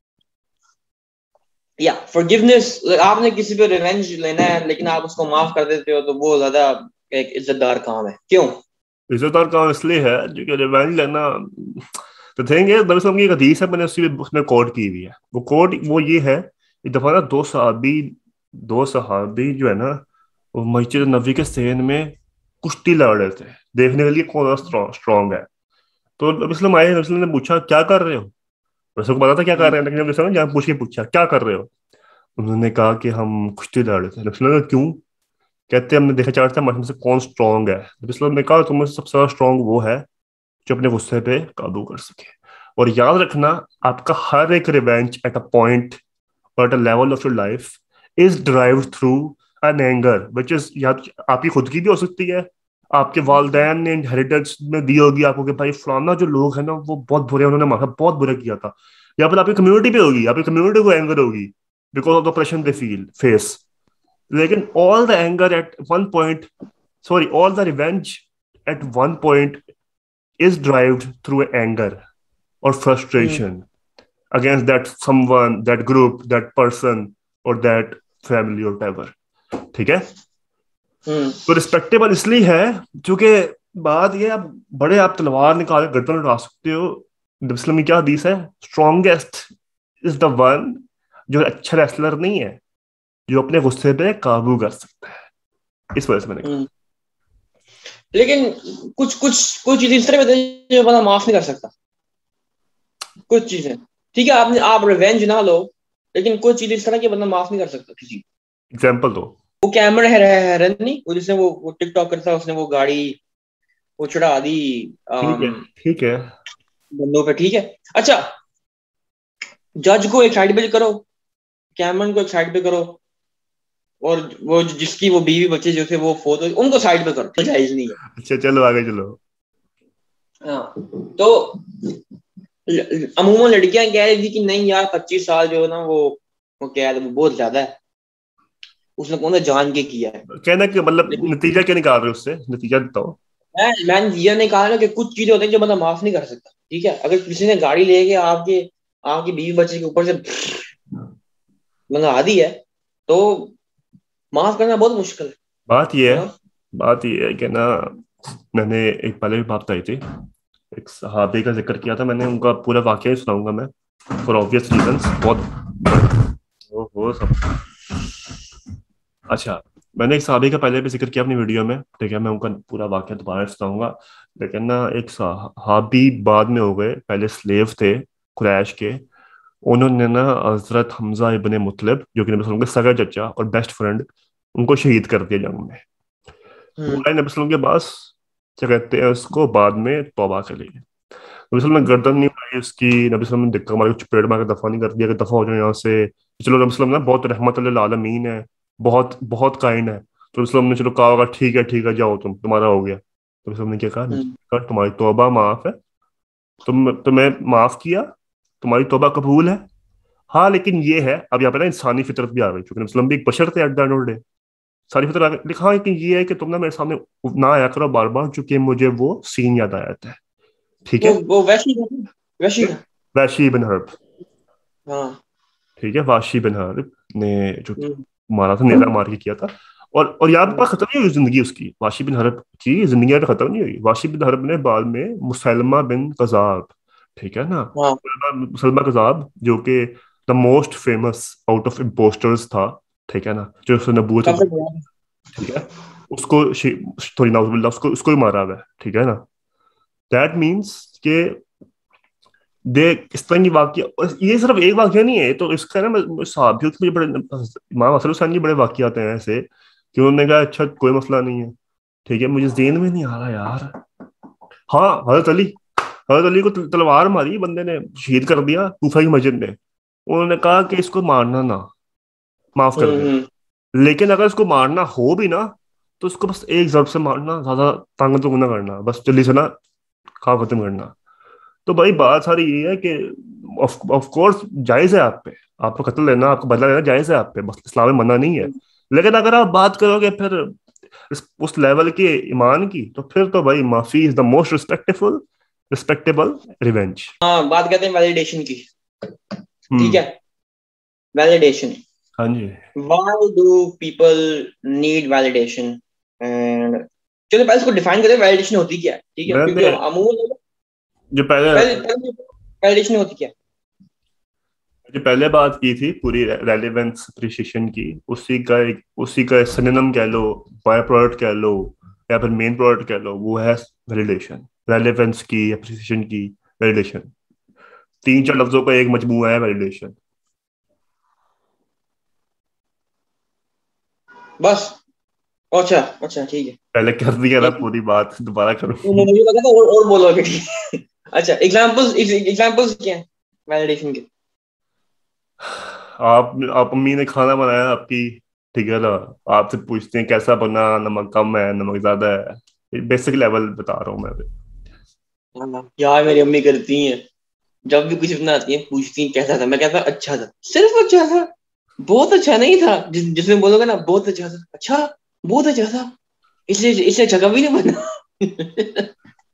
या फॉरगिवनेस, आपने किसी पे रिवेंज लेना है लेकिन आप उसको माफ कर देते हो, तो वो ज्यादा एक इज्जतदार काम है। क्यों? इज्जतदार काम इसलिए है क्योंकि रिवेंज लेना, तो थिंग है दरअसल की एक हदीस है, मैंने उसी उसमें कोट की हुई है। वो कोट वो ये है, एक दफा ना दो सहाबी दो सहाबी जो है ना, वो मस्जिद नबी के सेन में कुश्ती लड़ रहे थे, देखने के लिए कौन स्ट्रॉन्ग स्ट्रॉन्ग है। तो नबी वसल्लम आए, नबी वसल्लम ने पूछा क्या कर रहे हो? रसूल को पता था क्या कर हम्म, रहे हैं, लेकिन नबी वसल्लम ने यहाँ पूछ के पूछा क्या कर रहे हो? उन्होंने कहा कि हम कुश्ती लड़ रहे थे। नबी वसल्लम ने कहा, क्यों? कहते हैं हमने देखा चाहते हैं में से कौन स्ट्रॉन्ग है। नबी वसल्लम ने कहा तुम में से सबसे ज्यादा स्ट्रॉन्ग वो है जो अपने गुस्से पे काबू कर सके। और याद रखना, आपका हर एक रिवेंज एट अ पॉइंट और at a level of your life is driven through an anger which is, या तो आपकी खुद की भी हो सकती है, आपके वालदैन ने इनहेरिटेंस में दी होगी आपको कि भाई फलाना जो लोग हैं ना वो बहुत बुरे हैं, उन्होंने मारा बहुत बुरा किया था। या फिर आपकी कम्युनिटी पे होगी, आपकी कम्युनिटी को एंगर होगी because of the pressure they feel face. लेकिन all the anger at one point, sorry all the revenge at one point is derived through anger or hmm, frustration against that someone, that group, that person, or that family or whatever। ठीक है? हम्म, तो respectable इसलिए है क्योंकि बात ये, आप बड़े आप तलवार निकाल के गर्दन उड़ा सकते हो। इस्लाम में क्या हदीस है? स्ट्रॉन्गेस्ट इज द वन, जो अच्छा रेसलर नहीं है, जो अपने गुस्से पे काबू कर सकता है। इस वजह से मैंने कहा। हम्म। लेकिन कुछ कुछ कुछ चीजें इस तरह होती हैं जो बंदा माफ नहीं कर सकता। कुछ चीजें, ठीक है, आपने आप रिवेंज ना लो, लेकिन कुछ चीजें इस तरह की बंदा माफ नहीं कर सकता किसी को। एग्जाम्पल दो। वो कैमरा है, है, है नहीं वो, जिसने वो, वो टिकटॉक करता है, उसने वो गाड़ी वो चढ़ा दी ठीक है, अम, ठीक है। बंदों पे, ठीक है। अच्छा, जज को एक साइड पे करो, कैमरन को एक साइड पे करो, और वो जिसकी वो बीवी बच्चे जो थे वो फोटो, उनको साइड पे करो, जायज नहीं है। अच्छा चलो आगे चलो। हाँ, तो ल- अमूमन लड़कियां कह रही थी कि नहीं यार, पच्चीस साल जो है ना, वो वो कह रहे वो बहुत ज्यादा है, उसने कौन सा जान के किया है। कहना कि मतलब लेकिन नतीजा क्या निकाल रहे हो उससे? नतीजा बताओ। मैं मैंने ये नहीं कहा ना कि कुछ चीजें होती हैं जो बंदा माफ नहीं कर सकता। ठीक है, अगर किसी ने गाड़ी लेके आपके आपकी बीवी बच्चे के ऊपर से लंगा दी है, तो माफ करना बहुत मुश्किल है। बात ये यू है नो। बात ये है कि ना, मैंने एक पहले भी बात बताई थी, एक सहाबी का जिक्र किया था मैंने, उनका पूरा वाकया ही सुनाऊंगा मैं, फॉर ऑब्वियस रीजंस। बहुत वो हो सब। अच्छा, मैंने एक सहाबी का पहले भी जिक्र किया अपनी वीडियो में, ठीक है, मैं उनका पूरा वाकया दोबारा सुनाऊंगा। लेकिन ना एक सहाबी बाद में हो गए, पहले स्लेव थे कुरैश के। उन्होंने ना हजरत हमजा इब्ने मुतलिब, जो कि नबी वसल्लम के सगा चचा और बेस्ट फ्रेंड, उनको शहीद कर दिया जंग में। वो हम्म, आए नबी वसल्लम के पास, क्या कहते हैं उसको, बाद में तौबा के लिए। नबी वसल्लम ने गर्दन नहीं उठाई उसकी, नबी वसल्लम ने धक्का मार के चपेट मार के दफा नहीं कर दिया कि दफा हो जाए यहाँ से। चलो नबी वसल्लम ना बहुत रहमत आलमीन है, बहुत बहुत काइंड है। तो नबी वसल्लम ने चलो कहा होगा ठीक है ठीक है जाओ, तुम तुम्हारा हो गया। तो नबी वसल्लम ने क्या कहा? नबी वसल्लम हम्म, ने कहा, तुम्हारी तौबा माफ है, तुम तुम्हें माफ किया, तुम्हारी तौबा कबूल है। हाँ लेकिन ये है, अब यहाँ पे ना इंसानी फितरत भी आ गई, क्योंकि नबी वसल्लम भी एक बशर थे at the end of the day. सारी फितर लिखा है कि ये है कि तुम ना मेरे सामने ना आया करो बार बार, चूंकि मुझे वो सीन याद आ जाता है। ठीक वो है, वो वैशी था, वैशी था। वैशी बिन हर्ब, हाँ। ठीक है, वाशी बिन हर्ब ने जो हम्म, मारा था, नेजा मार के किया था। और और यहाँ पर हम्म, खत्म नहीं हुई जिंदगी उसकी, वाशी बिन हर्ब की जिंदगी यहाँ पे खत्म नहीं हुई। वाशी बिन हर्ब ने बाद में मुसलमा बिन कज़ाब, ठीक है ना, हाँ। मुसलमा कज़ाब जो कि the most famous out of impostors था, ठीक है ना, जो उसने नबूवत सबसे से, बड़ा। ठीक है, उसको थोड़ी नाउजुबिल्लाह उसको उसको ही मारा हुआ है, ठीक है ना। दैट मीन्स के देख इस तरह की वाकया, और ये सिर्फ एक वाकया नहीं है, तो इसका ना साहबियों के मुझे बड़े, इमाम हसन हुसैन के बड़े वाकयात हैं ऐसे कि उन्होंने कहा अच्छा कोई मसला नहीं है, ठीक है, मुझे जेन में नहीं आ रहा यार। हाँ, हजरत अली, हजरत अली को तल- तलवार मारी बंदे ने, शहीद कर दिया कूफा की मस्जिद में। उन्होंने कहा कि इसको मारना ना, माफ कर हम्म, दे, हम्म। लेकिन अगर इसको मारना हो भी ना तो इसको बस एक जब से मारना, ज्यादा ताकत ना करना, बस जल्दी से ना खा खत्म करना। तो भाई बात सारी ये है कि ऑफ कोर्स जायज है आप पे, आपको कत्ल लेना, आपको बदला लेना जायज है आप पे, बस इस्लाम में मना नहीं है। लेकिन अगर आप बात करोगे फिर इस, उस लेवल के ईमान की, तो फिर तो भाई माफी is the most respectful respectable revenge. हाँ, बात करते हैं वैलिडेशन की। ठीक हम्म। है, वैलिडेशन। हाँ जी। Why do people need validation? And चलो पहले इसको डिफाइन करें, वैलिडेशन होती क्या है, ठीक है, क्योंकि मैंने अमूल जो पहले पहले वैलिडेशन होती क्या है? जो पहले बात की थी पूरी रेलेवेंस अप्रिशिएशन की, उसी का एक उसी का सिनोनिम कह लो, बाय प्रोडक्ट कह लो, या फिर मेन प्रोडक्ट कह लो, वो है वैलिडेशन। रेलेवेंस की, अप्रिसिएशन की, वैलिडेशन, तीन चार लफ्जों का एक मजमूआ है वैलिडेशन। बस। अच्छा, अच्छा, ठीक है। पहले कर दिया था एक पूरी बात, दोबारा करूं? मुझे लगा था और, और बोलोगे, ठीक है। अच्छा, एग्जांपल्स, एग्जांपल्स क्या है वैलिडेशन के? आप आप अम्मी ने खाना बनाया आपकी, ठीक है ना, आपसे पूछते हैं कैसा बना, नमक कम है, नमक ज्यादा है, बेसिक लेवल बता रहा हूँ मैं अभी। हाँ, यार मेरी अम्मी करती हैं, जब भी कुछ बनाती हैं पूछती हैं कैसा था, मैं कहता अच्छा था, सिर्फ अच्छा था, बहुत अच्छा नहीं था। जिस जिसमें बोलोगे ना बहुत अच्छा था, अच्छा, बहुत अच्छा था, इसलिए इससे अच्छा कभी नहीं बना।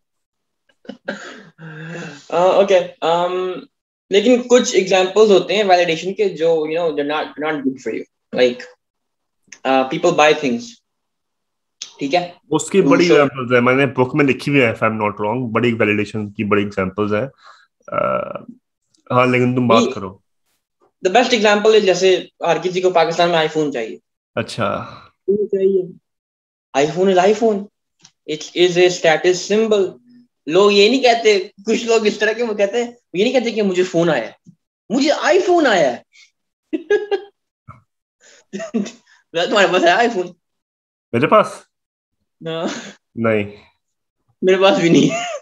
ओके। um लेकिन कुछ एग्जांपल्स होते हैं वैलिडेशन के जो you know they not not good for you, like people buy things, ठीक है, उसकी टू बड़ी शो। एग्जांपल्स है, मैंने बुक में लिखी हुई है, if I am not wrong, बड़ी वैलिडेशन की बड़ी एग्जांपल्स है। अह, हाँ, लेकिन तुम बात करो। द बेस्ट एग्जांपल है जैसे हर किसी को पाकिस्तान में आईफोन चाहिए, अच्छा। क्यों चाहिए? IPhone is iPhone, it is a status symbol. लोग ये नहीं कहते, कुछ लोग इस तरह के वो कहते हैं, ये नहीं कहते कि मुझे फोन आया है, मुझे आईफोन आया है। तुम्हारे पास है आईफोन? मेरे पास हाँ, नहीं। मेरे पास भी नहीं है।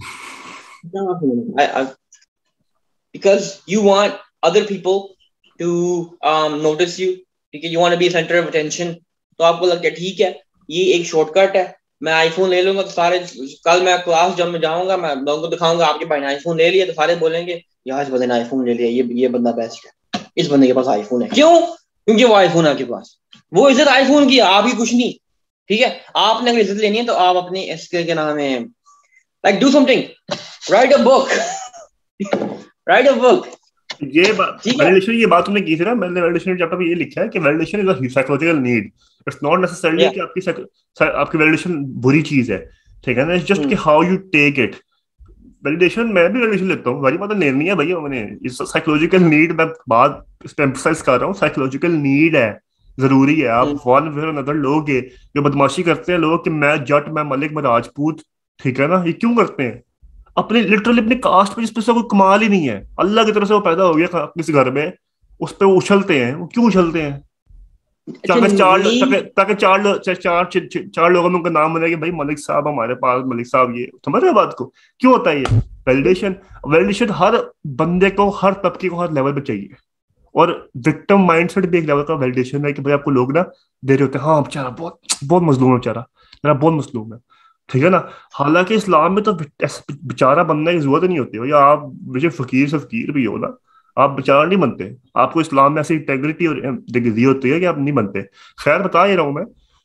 I, I, because you want other people to um, notice you, ठीक है, you want to be center of attention, तो आपको लगता है ठीक है ये एक शॉर्टकट है, मैं आईफोन ले लूंगा तो सारे, कल मैं क्लास जब मैं जाऊंगा मैं लोगों को दिखाऊंगा आपके भाई ने आईफोन ले लिया, तो सारे बोलेंगे यार इस बंदे ने आईफोन ले लिया, ये ये बंदा बेस्ट है, इस बंदे के पास आईफोन है। क्यों? क्योंकि वो आईफोन है आपके पास, वो इज्जत आईफोन की है, आप ही कुछ नहीं। ठीक है, आपने अगर इज्जत लेनी है तो आप अपने इसके क्या नाम है, like do something, write a book, write a book. ये बात ठीक है। वैलिडेशन, ये बात तुमने की थी ना, मैंने वैलिडेशन चैप्टर में ये लिखा है कि validation is a psychological need. It's not necessarily या कि आपकी psych- आपकी वैलिडेशन बुरी चीज है, ठीक है ना, इट्स जस्ट कि hmm, how you take it. Validation, मैं भी वैलिडेशन लेता हूँ, बड़ी मतलब लेनी है भैया मैंने, इस साइकोलॉजिकल नीड, मैं बात इस पे एम्फसाइज कर रहा हूँ, साइकोलॉजिकल नीड है, जरूरी है। आप हम्म, वन वे अनदर लोग हैं, जो बदमाशी करते हैं लोग कि मैं जट, मैं मलिक, मैं राजपूत, ठीक है ना, ये क्यों करते हैं? अपने लिटरली अपने कास्ट पे, जिस पे से कोई कमाल ही नहीं है, अल्लाह की तरफ से वो पैदा हो गया किसी घर में, उस पे वो उछलते हैं, वो क्यों उछलते हैं? अच्छा ताकि चार ताकि नीड। ताकि चार लो- चार चार चार चार लोगों में उनका नाम बने कि भाई मलिक साहब हमारे पास, मलिक साहब, ये समझ रहे हो बात को? क्यों होता है ये वैलिडेशन? वैलिडेशन हर बंदे को, हर तबके को, हर लेवल पे चाहिए। और विक्टिम माइंडसेट भी एक लेवल का वैलिडेशन है कि भाई आपको लोग ना दे रहे होते हैं, हाँ बेचारा बहुत बहुत मजलूम है, बेचारा मेरा बहुत मजलूम है, ठीक है ना। हालांकि इस्लाम में तो ऐसे बेचारा बनने की जरूरत नहीं होती, भैया आप मुझे फकीर से फकीर भी हो ना, आप बेचारा नहीं बनते। आपको इस्लाम में ऐसी इंटेग्रिटी और दी होती है कि आप नहीं बनते। खैर बता ही रहा हूं मैं,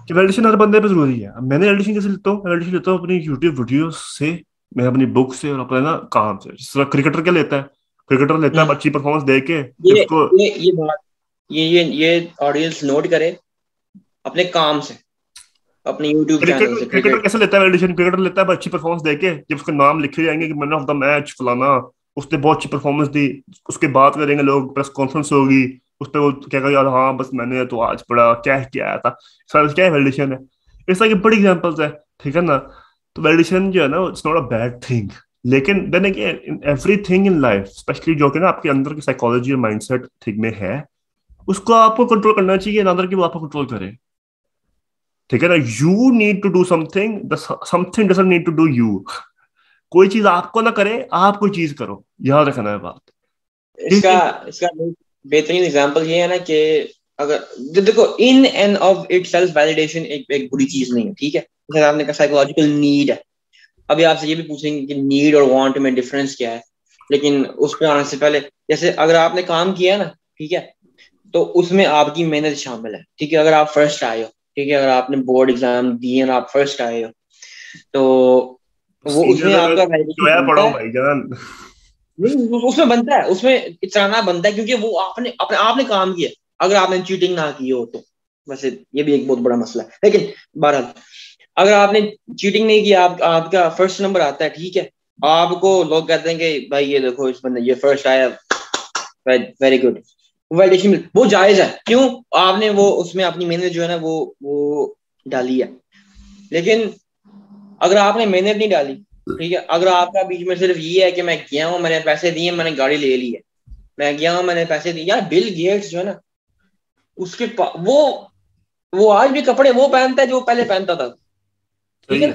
कि वैलिडेशन हर बंदे पे जरूरी है। अब मैंने वैलिडेशन कैसे लेता हूँ, वैलिडेशन लेता हूँ अपनी यूट्यूब वीडियो से, मैं अपनी बुक से और अपने ना काम से। जिस तरह क्रिकेटर क्या लेता है, क्रिकेटर लेता है हम्म अच्छी परफॉर्मेंस दे के कि ये उसको। ये ये बात, ये ये ये ऑडियंस नोट करे, अपने काम से, अपने यूट्यूब चैनल क्रिकेटर से, क्रिकेटर क्रिकेट। कैसे लेता है वैलिडेशन, क्रिकेटर लेता है अच्छी परफॉर्मेंस देके, जब उसके नाम लिखे जाएंगे कि मैन ऑफ द मैच फलाना, उसने बहुत अच्छी परफॉर्मेंस दी, उसके बात करेंगे लोग, प्रेस कॉन्फ्रेंस होगी, उस पर वो क्या कहेगा, यार हाँ बस मैंने तो आज पढ़ा क्या है क्या आया था, सर क्या है वैलिडेशन है। इस तरह की बड़ी एग्जांपल्स है, ठीक है ना। तो वैलिडेशन जो है ना, it's not a bad thing, लेकिन then again in everything in life, specially जो कि ना आपके अंदर की साइकोलॉजी और माइंडसेट ठीक में है, उसको आपको कंट्रोल करना चाहिए, ना अंदर की वो आपको कंट्रोल करे, ठीक है ना। You need to do something, something doesn't need to do you. कोई चीज आपको ना करे, आप कोई चीज करो, याद रखना है बात, इसका ठीक है। इसका बेहतरीन एग्जांपल ये है ना कि अगर दे- देखो, in and of itself validation एक एक बुरी चीज नहीं है, ठीक है। जैसे आपने कहा साइकोलॉजिकल नीड है। अभी आपसे ये भी पूछेंगे कि नीड और वांट में डिफरेंस क्या है, लेकिन उस पर आने से पहले, जैसे अगर आपने काम किया ना, ठीक है, तो उसमें आपकी मेहनत शामिल है, ठीक है। अगर आप फर्स्ट आए हो, ठीक है, अगर आपने बोर्ड एग्जाम दिए और आप फर्स्ट आए हो, तो वो सीनियर उसमें से मैं आपका वैलिडेशन जोया बनता पढ़ा हूँ है। भाईजान। नहीं, उस- उसमें बनता है, उसमें इतराना बनता है, क्योंकि वो आपने अपने आपने काम किया। अगर आपने चीटिंग ना की हो तो, वैसे ये भी एक बहुत बड़ा मसला है, लेकिन बहरहाल, अगर आपने चीटिंग नहीं की, आप आपका फर्स्ट नंबर आता है, ठीक है, आपको लोग कहते हैं कि भाई ये देखो इस बंदे ये फर्स्ट आया, वेरी गुड, वैलिडेशन वो जायज है। क्यों? आपने वो उसमें अपनी मेहनत जो है ना वो वो डाली है। लेकिन अगर आपने मेहनत नहीं डाली, ठीक है, अगर आपका बीच में सिर्फ ये है कि मैं गया हूँ, मैंने पैसे दिए, मैंने गाड़ी ले ली है, मैं गया हूँ, मैंने पैसे दिए, यार बिल गेट्स जो है ना, उसके पा- वो वो आज भी कपड़े वो पहनता है जो वो पहले पहनता था, ठीक सही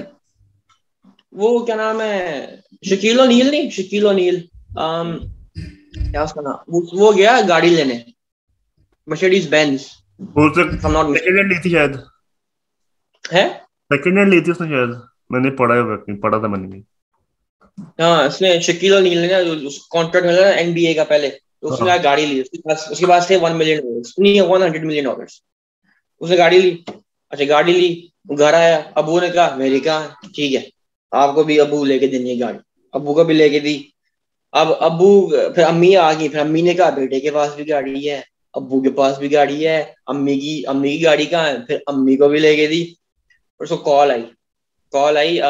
है है। ना। वो क्या नाम है, शकील ओनील, नहीं शकील ओनील, um, क्या उसका नाम, वो, वो गया गाड़ी लेने, मर्सिडीज बेंज, वो तो if I am not second hand ली थी शायद, है। सेकंड हैंड ली थी उसने शायद, मैंने पढ़ा है, पढ़ा था मैंने भी। हाँ, इसने शकील ओनील ने ना कॉन्ट्रैक्ट मिला ना एनबीए का पहले, तो उसने हाँ। यार गाड़ी ली, उसके पास उसके पास थे वन मिलियन डॉलर्स, नहीं वन हंड्रेड मिलियन डॉलर्स। उसने गाड़ी ली, अच्छा गाड़ी ली, घर आया, अबू ने कहा मेरी कहा ठीक है, आपको भी अबू लेके देनी है गाड़ी, अबू को भी लेके दी। अब अबू, फिर अम्मी आ गई, फिर अम्मी ने कहा बेटे के पास भी गाड़ी है, अब्बू के पास भी गाड़ी है, अम्मी की अम्मी की गाड़ी कहाँ है, फिर अम्मी को भी लेके दी। और उसको कॉल आई, कॉल आई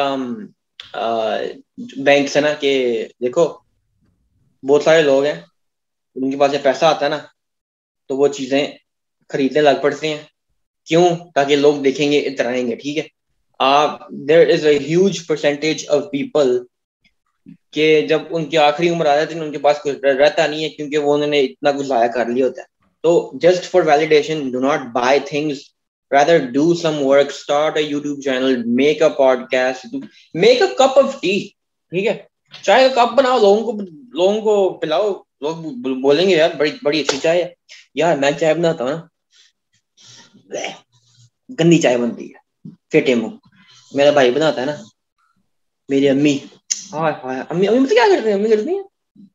बैंक से ना कि देखो बहुत सारे लोग हैं, उनके पास जब पैसा आता है ना, तो वो चीजें खरीदने लग पड़ते हैं। क्यों? ताकि लोग देखेंगे, इतराएंगे, ठीक है। आप, there is a huge percentage of people कि जब उनकी आखिरी उम्र आ जाती है, उनके पास कुछ रहता नहीं है, क्योंकि वो उन्होंने इतना कुछ जाया कर लिया होता है। तो just for validation do not buy things, rather do some work, start a YouTube channel, make a podcast, make a cup of tea, ठीक है, चाय का कप बनाओ, लोगों को लोगों को पिलाओ, लोग बोलेंगे यार बड़ी बड़ी अच्छी चाय है। यार मैं चाय बनाता हूँ ना, गंदी चाय बनती है, फेटे मुंह। मेरा भाई बनाता है ना, मेरी अम्मी, हाय हाय, अम्मी अम्मी मतलब क्या करती है, अम्मी करती है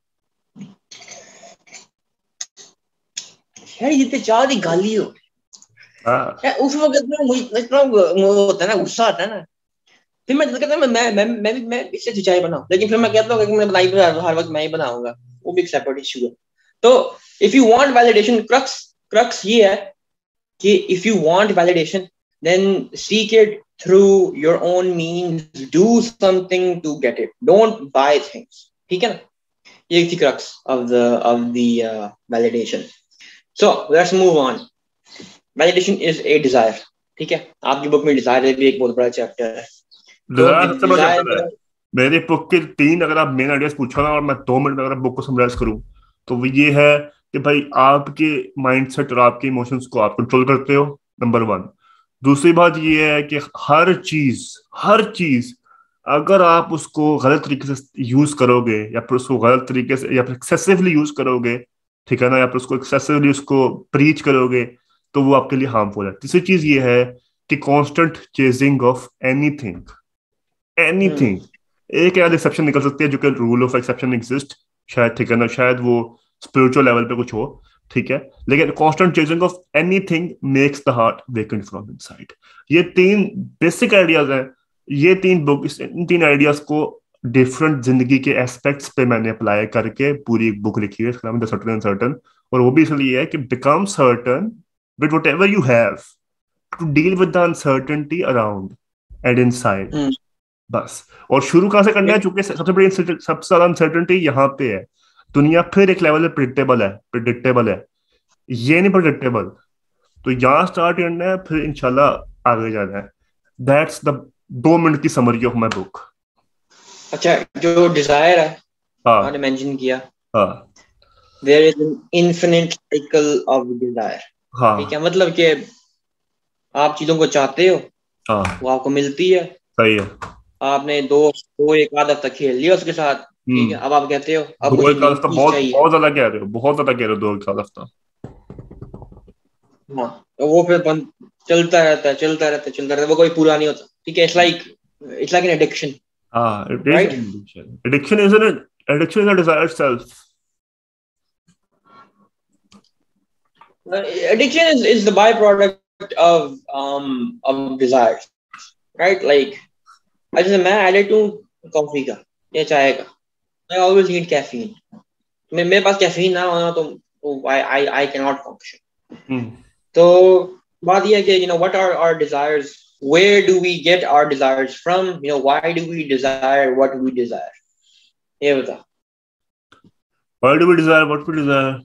यार जितने चाह दी गाली हो। हाँ। यार उस वक्त में मुझे इतना वो होता है ना, गुस्सा आता है ना, फिर मैं कहता हूँ मैं मैं मैं भी मैं इससे अच्छी चाय बनाऊं, लेकिन फिर मैं कहता हूँ कि मैं बनाई तो हर वक्त मैं ही बनाऊंगा, वो भी एक सेपरेट इशू है। तो if you want validation, crux crux ये है कि if you want validation, then seek it through your own means, do something to get it, don't buy things, ठीक है ना। ये थी crux of the of the validation. So let's move on. Validation is a desire, ठीक है, आपकी book में Dzire भी एक बहुत बड़ा चैप्टर है। तो डिजायर सबसे बड़ा चैप्टर है डिजायर, मेरे बुक के। तीन अगर आप मेन आइडियाज पूछो ना, और मैं दो मिनट में अगर बुक को समराइज करूं, तो वो ये है कि भाई आपके माइंडसेट और आपके इमोशंस को आप कंट्रोल करते हो, नंबर वन। दूसरी बात ये है कि हर चीज, हर चीज अगर आप उसको गलत तरीके से यूज करोगे, या फिर उसको गलत तरीके से या फिर एक्सेसिवली यूज करोगे, ठीक है ना, या फिर उसको एक्सेसिवली उसको प्रीच करोगे, तो वो आपके लिए हार्मफुल है। तीसरी चीज ये है कि constant chasing of anything, hmm anything. एक यार एक्सेप्शन निकल सकती है, जो कि रूल ऑफ एक्सेप्शन एग्जिस्ट शायद, ठीक है ना, शायद वो स्पिरिचुअल लेवल पे कुछ हो, ठीक है, लेकिन constant chasing of anything makes the heart vacant from inside. ये तीन बेसिक आइडियाज हैं। ये तीन बुक, इन तीन आइडियाज को डिफरेंट जिंदगी के एस्पेक्ट्स पे मैंने अप्लाई करके पूरी एक बुक लिखी है, इसका नाम है द सर्टेन अनसर्टेन। और वो भी इसलिए है कि become certain with whatever you have to deal with the uncertainty around and inside, बस। और शुरू कहां से करना है, चूंकि सबसे बड़ी सबसे ज्यादा अनसर्टेनिटी यहाँ पे है। दुनिया फिर एक लेवल पे प्रिडिक्टेबल है, प्रिडिक्टेबल है, ये नहीं प्रिडिक्टेबल। तो यहाँ स्टार्ट करना है, फिर इंशाल्लाह आगे जाना है। दैट्स द दो मिनट की समरी ऑफ माय बुक। अच्छा, जो डिजायर है हाँ आपने मेंशन किया, हाँ there is an infinite cycle of desire. हाँ ठीक है, मतलब कि आप चीजों को चाहते हो, हाँ, वो आपको मिलती है, सही है। आपने दो दो एक आध हफ्ता खेल लिया उसके साथ, ठीक है, हम्म अब आप कहते हो अब दो मुझे एक नई हफ्ता चीज बहुत चाहिए। बहुत ज्यादा कह रहे हो, बहुत ज्यादा कह रहे हो, दो एक हफ्ता। हाँ, तो वो फिर बंद चलता रहता है, चलता रहता है, चलता रहता है, वो कोई पूरा नहीं होता। ठीक है, it's like it's like an addiction, हाँ, it is right? an addiction. Addiction is an addiction is a desire itself. Addiction is is the byproduct of um of desires, right? Like अच्छा, मैं एडिक्ट हूँ coffee का या चाय का, I always need caffeine. मे- मेरे पास caffeine ना होना तो I I I cannot function. Hmm. तो बात ये है कि you know what are our desires? Where do we get our desires from? You know, why do we desire what we desire? ये बता। Why do we desire what we desire?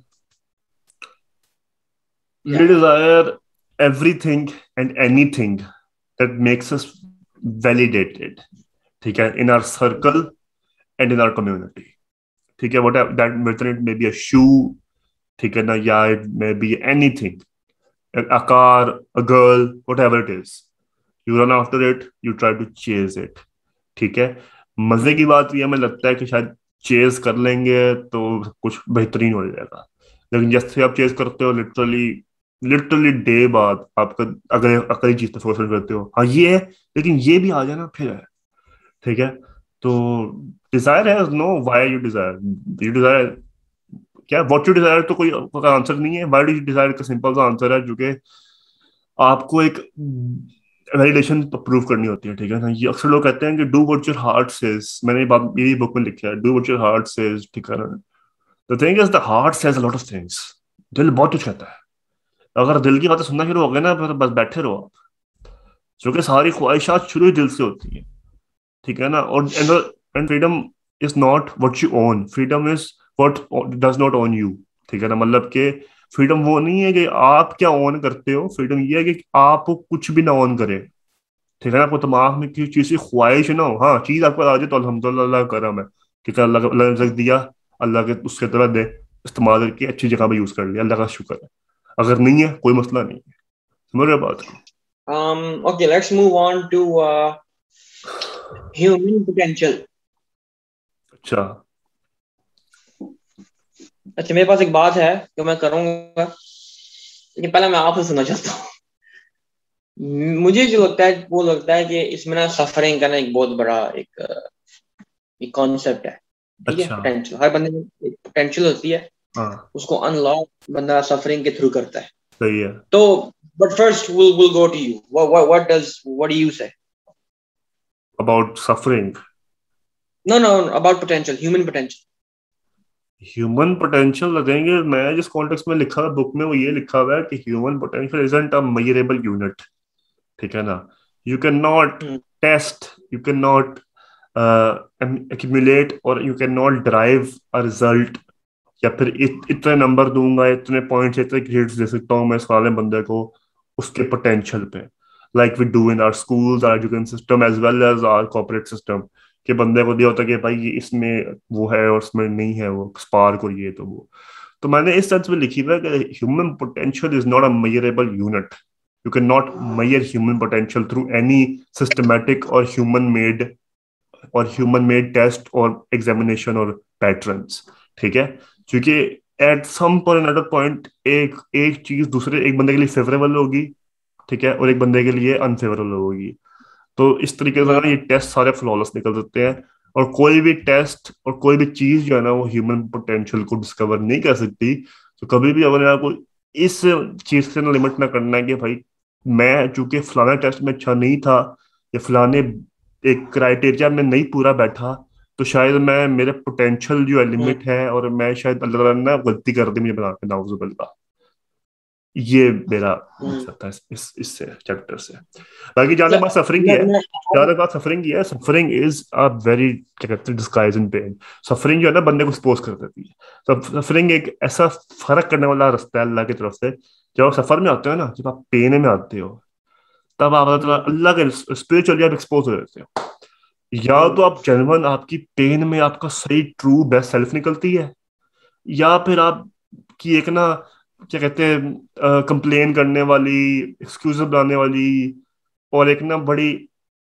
We Yeah. desire everything and anything that makes us validated. ठीक है, in our circle and in our community. ठीक है, whatever that, whether it may be a shoe, ठीक है ना, या it may be anything, a, a car, a girl, whatever it is. You run after it, you try to chase it. ठीक है, मजे की बात ये हमें लगता है कि शायद चेज कर लेंगे तो कुछ बेहतरीन हो जाएगा, लेकिन जैसे आप चेज करते हो लिटरली लिटरली डे बाद आपका अगले अगली चीज पे फोकस करते हो, हाँ ये है, लेकिन ये भी आ जाए ना फिर है। ठीक है, तो डिजायर है, know why you desire, you desire क्या, व्हाट यू डिजायर तो कोई आंसर नहीं है। व्हाई डू यू डिजायर का सिंपल सा आंसर है, जो कि आपको एक वैलिडेशन प्रूव करनी होती है। ठीक है ना, ये अक्सर लोग कहते हैं कि do what your heart says, मैंने ये बात यही बुक में लिखा है, do what your heart says. ठीक है ना, the thing is the heart says a lot of things. दिल बहुत कुछ कहता है, अगर दिल की बातें सुनना शुरू हो गए ना, फिर बस बैठे रहो आप, क्योंकि सारी ख्वाहिशात शुरू ही दिल से होती हैं। ठीक है ना, और and freedom is not what you own, freedom is what does not own you. ठीक है ना, मतलब कि फ्रीडम वो नहीं है कि आप क्या ओन करते हो, फ्रीडम ये है कि आप कुछ भी ना ओन करे। ठीक है ना, आपको दिमाग में किसी चीज की ख्वाहिश ना हो, हाँ चीज आपको आ जाए तो अल्हम्दुलिल्लाह करम है कि अल्लाह का, अल्लाह ने रिज़्क़ दिया, अल्लाह के उसके तरह दे इस्तेमाल करके अच्छी जगह पे यूज कर लिया, अल्लाह का शुक्र है। अगर नहीं है कोई मसला नहीं है, समझ रहे हो बात को? Um, okay, let's move on to uh, human potential. अच्छा, अच्छा, मेरे पास एक बात है जो मैं करूंगा, लेकिन पहले मैं आपसे सुनना चाहता हूँ। मुझे जो लगता है वो लगता है कि इसमें ना सफरिंग का ना एक बहुत बड़ा एक एक कॉन्सेप्ट है। ठीक है, अच्छा, पोटेंशियल, हर बंदे में एक पोटेंशियल होती है, हाँ उसको अनलॉक बंदा सफरिंग के थ्रू करता है। सही है। तो but first we'll we'll go to you. What what what does what do you say? About suffering, No, no, about potential, human potential. Human potential लगेंगे, मैं जिस कॉन्टेक्स्ट में लिखा है बुक में वो ये लिखा हुआ है कि human potential isn't a measurable unit. ठीक है ना, you can not Hmm. Test, you can not accumulate और you can not drive a result, या फिर इत, इतने नंबर दूंगा, इतने पॉइंट्स, इतने ग्रेड्स दे सकता हूँ मैं इस वाले बंदे को उसके पोटेंशियल पे, like we do in our schools, our education system as well as our corporate system, कि बंदे को दिया होता है कि भाई ये इसमें वो है और इसमें नहीं है, वो स्पार्क और ये तो वो। तो मैंने इस सेंस में लिखी हुआ है कि human potential is not a measurable unit, you can not measure human potential through any systematic or human made और ह्यूमन मेड टेस्ट और एग्जामिनेशन और पैटर्न्स। ठीक है, क्योंकि एट सम पर अनदर पॉइंट एक एक चीज दूसरे एक बंदे के लिए फेवरेबल होगी, ठीक है, और एक बंदे के लिए अनफेवरेबल होगी। तो इस तरीके से ना ये टेस्ट सारे फ्लॉलेस निकल सकते हैं, और कोई भी टेस्ट और कोई भी चीज जो है ना वो ह्यूमन पोटेंशियल को डिस्कवर नहीं कर सकती, तो कभी भी अपने आप को इस चीज से ना लिमिट ना करना है कि भाई मैं चूंकि फलाना टेस्ट में अच्छा नहीं था या फलाने एक क्राइटेरिया में नहीं पूरा बैठा, तो शायद मैं मेरे पोटेंशियल जो है हम्म, लिमिट है, और मैं शायद अल्लाह ताला ने ना गलती कर दी मुझे बना के, नाउजुबिल्लाह। ये मेरा हम्म। मकसद था इस इस इससे चैप्टर से। बाकी जाने या बात सफरिंग की मैं है, मैं जाने बात सफरिंग की है। सफरिंग इज अ वेरी, क्या कहते हैं, डिस्गाइज इन पेन। सफरिंग जो है ना बंदे को एक्सपोज कर देती है। सफरिंग एक ऐसा फर्क करने वाला रास्ता है अल्लाह की तरफ से। जब आप सफर में आते हो ना, जब आप पेन में आते हो, तब आप अल्लाह ताला- हम्म, अल्लाह के स्पिरिचुअली आप एक्सपोज हो जाते हो। या हम्म, तो आप जेन्युइन आपकी पेन में आपका सही ट्रू बेस्ट सेल्फ निकलती है, या फिर आप की एक ना, क्या कहते हैं, कंप्लेन करने वाली, एक्सक्यूज बनाने वाली, और एक ना बड़ी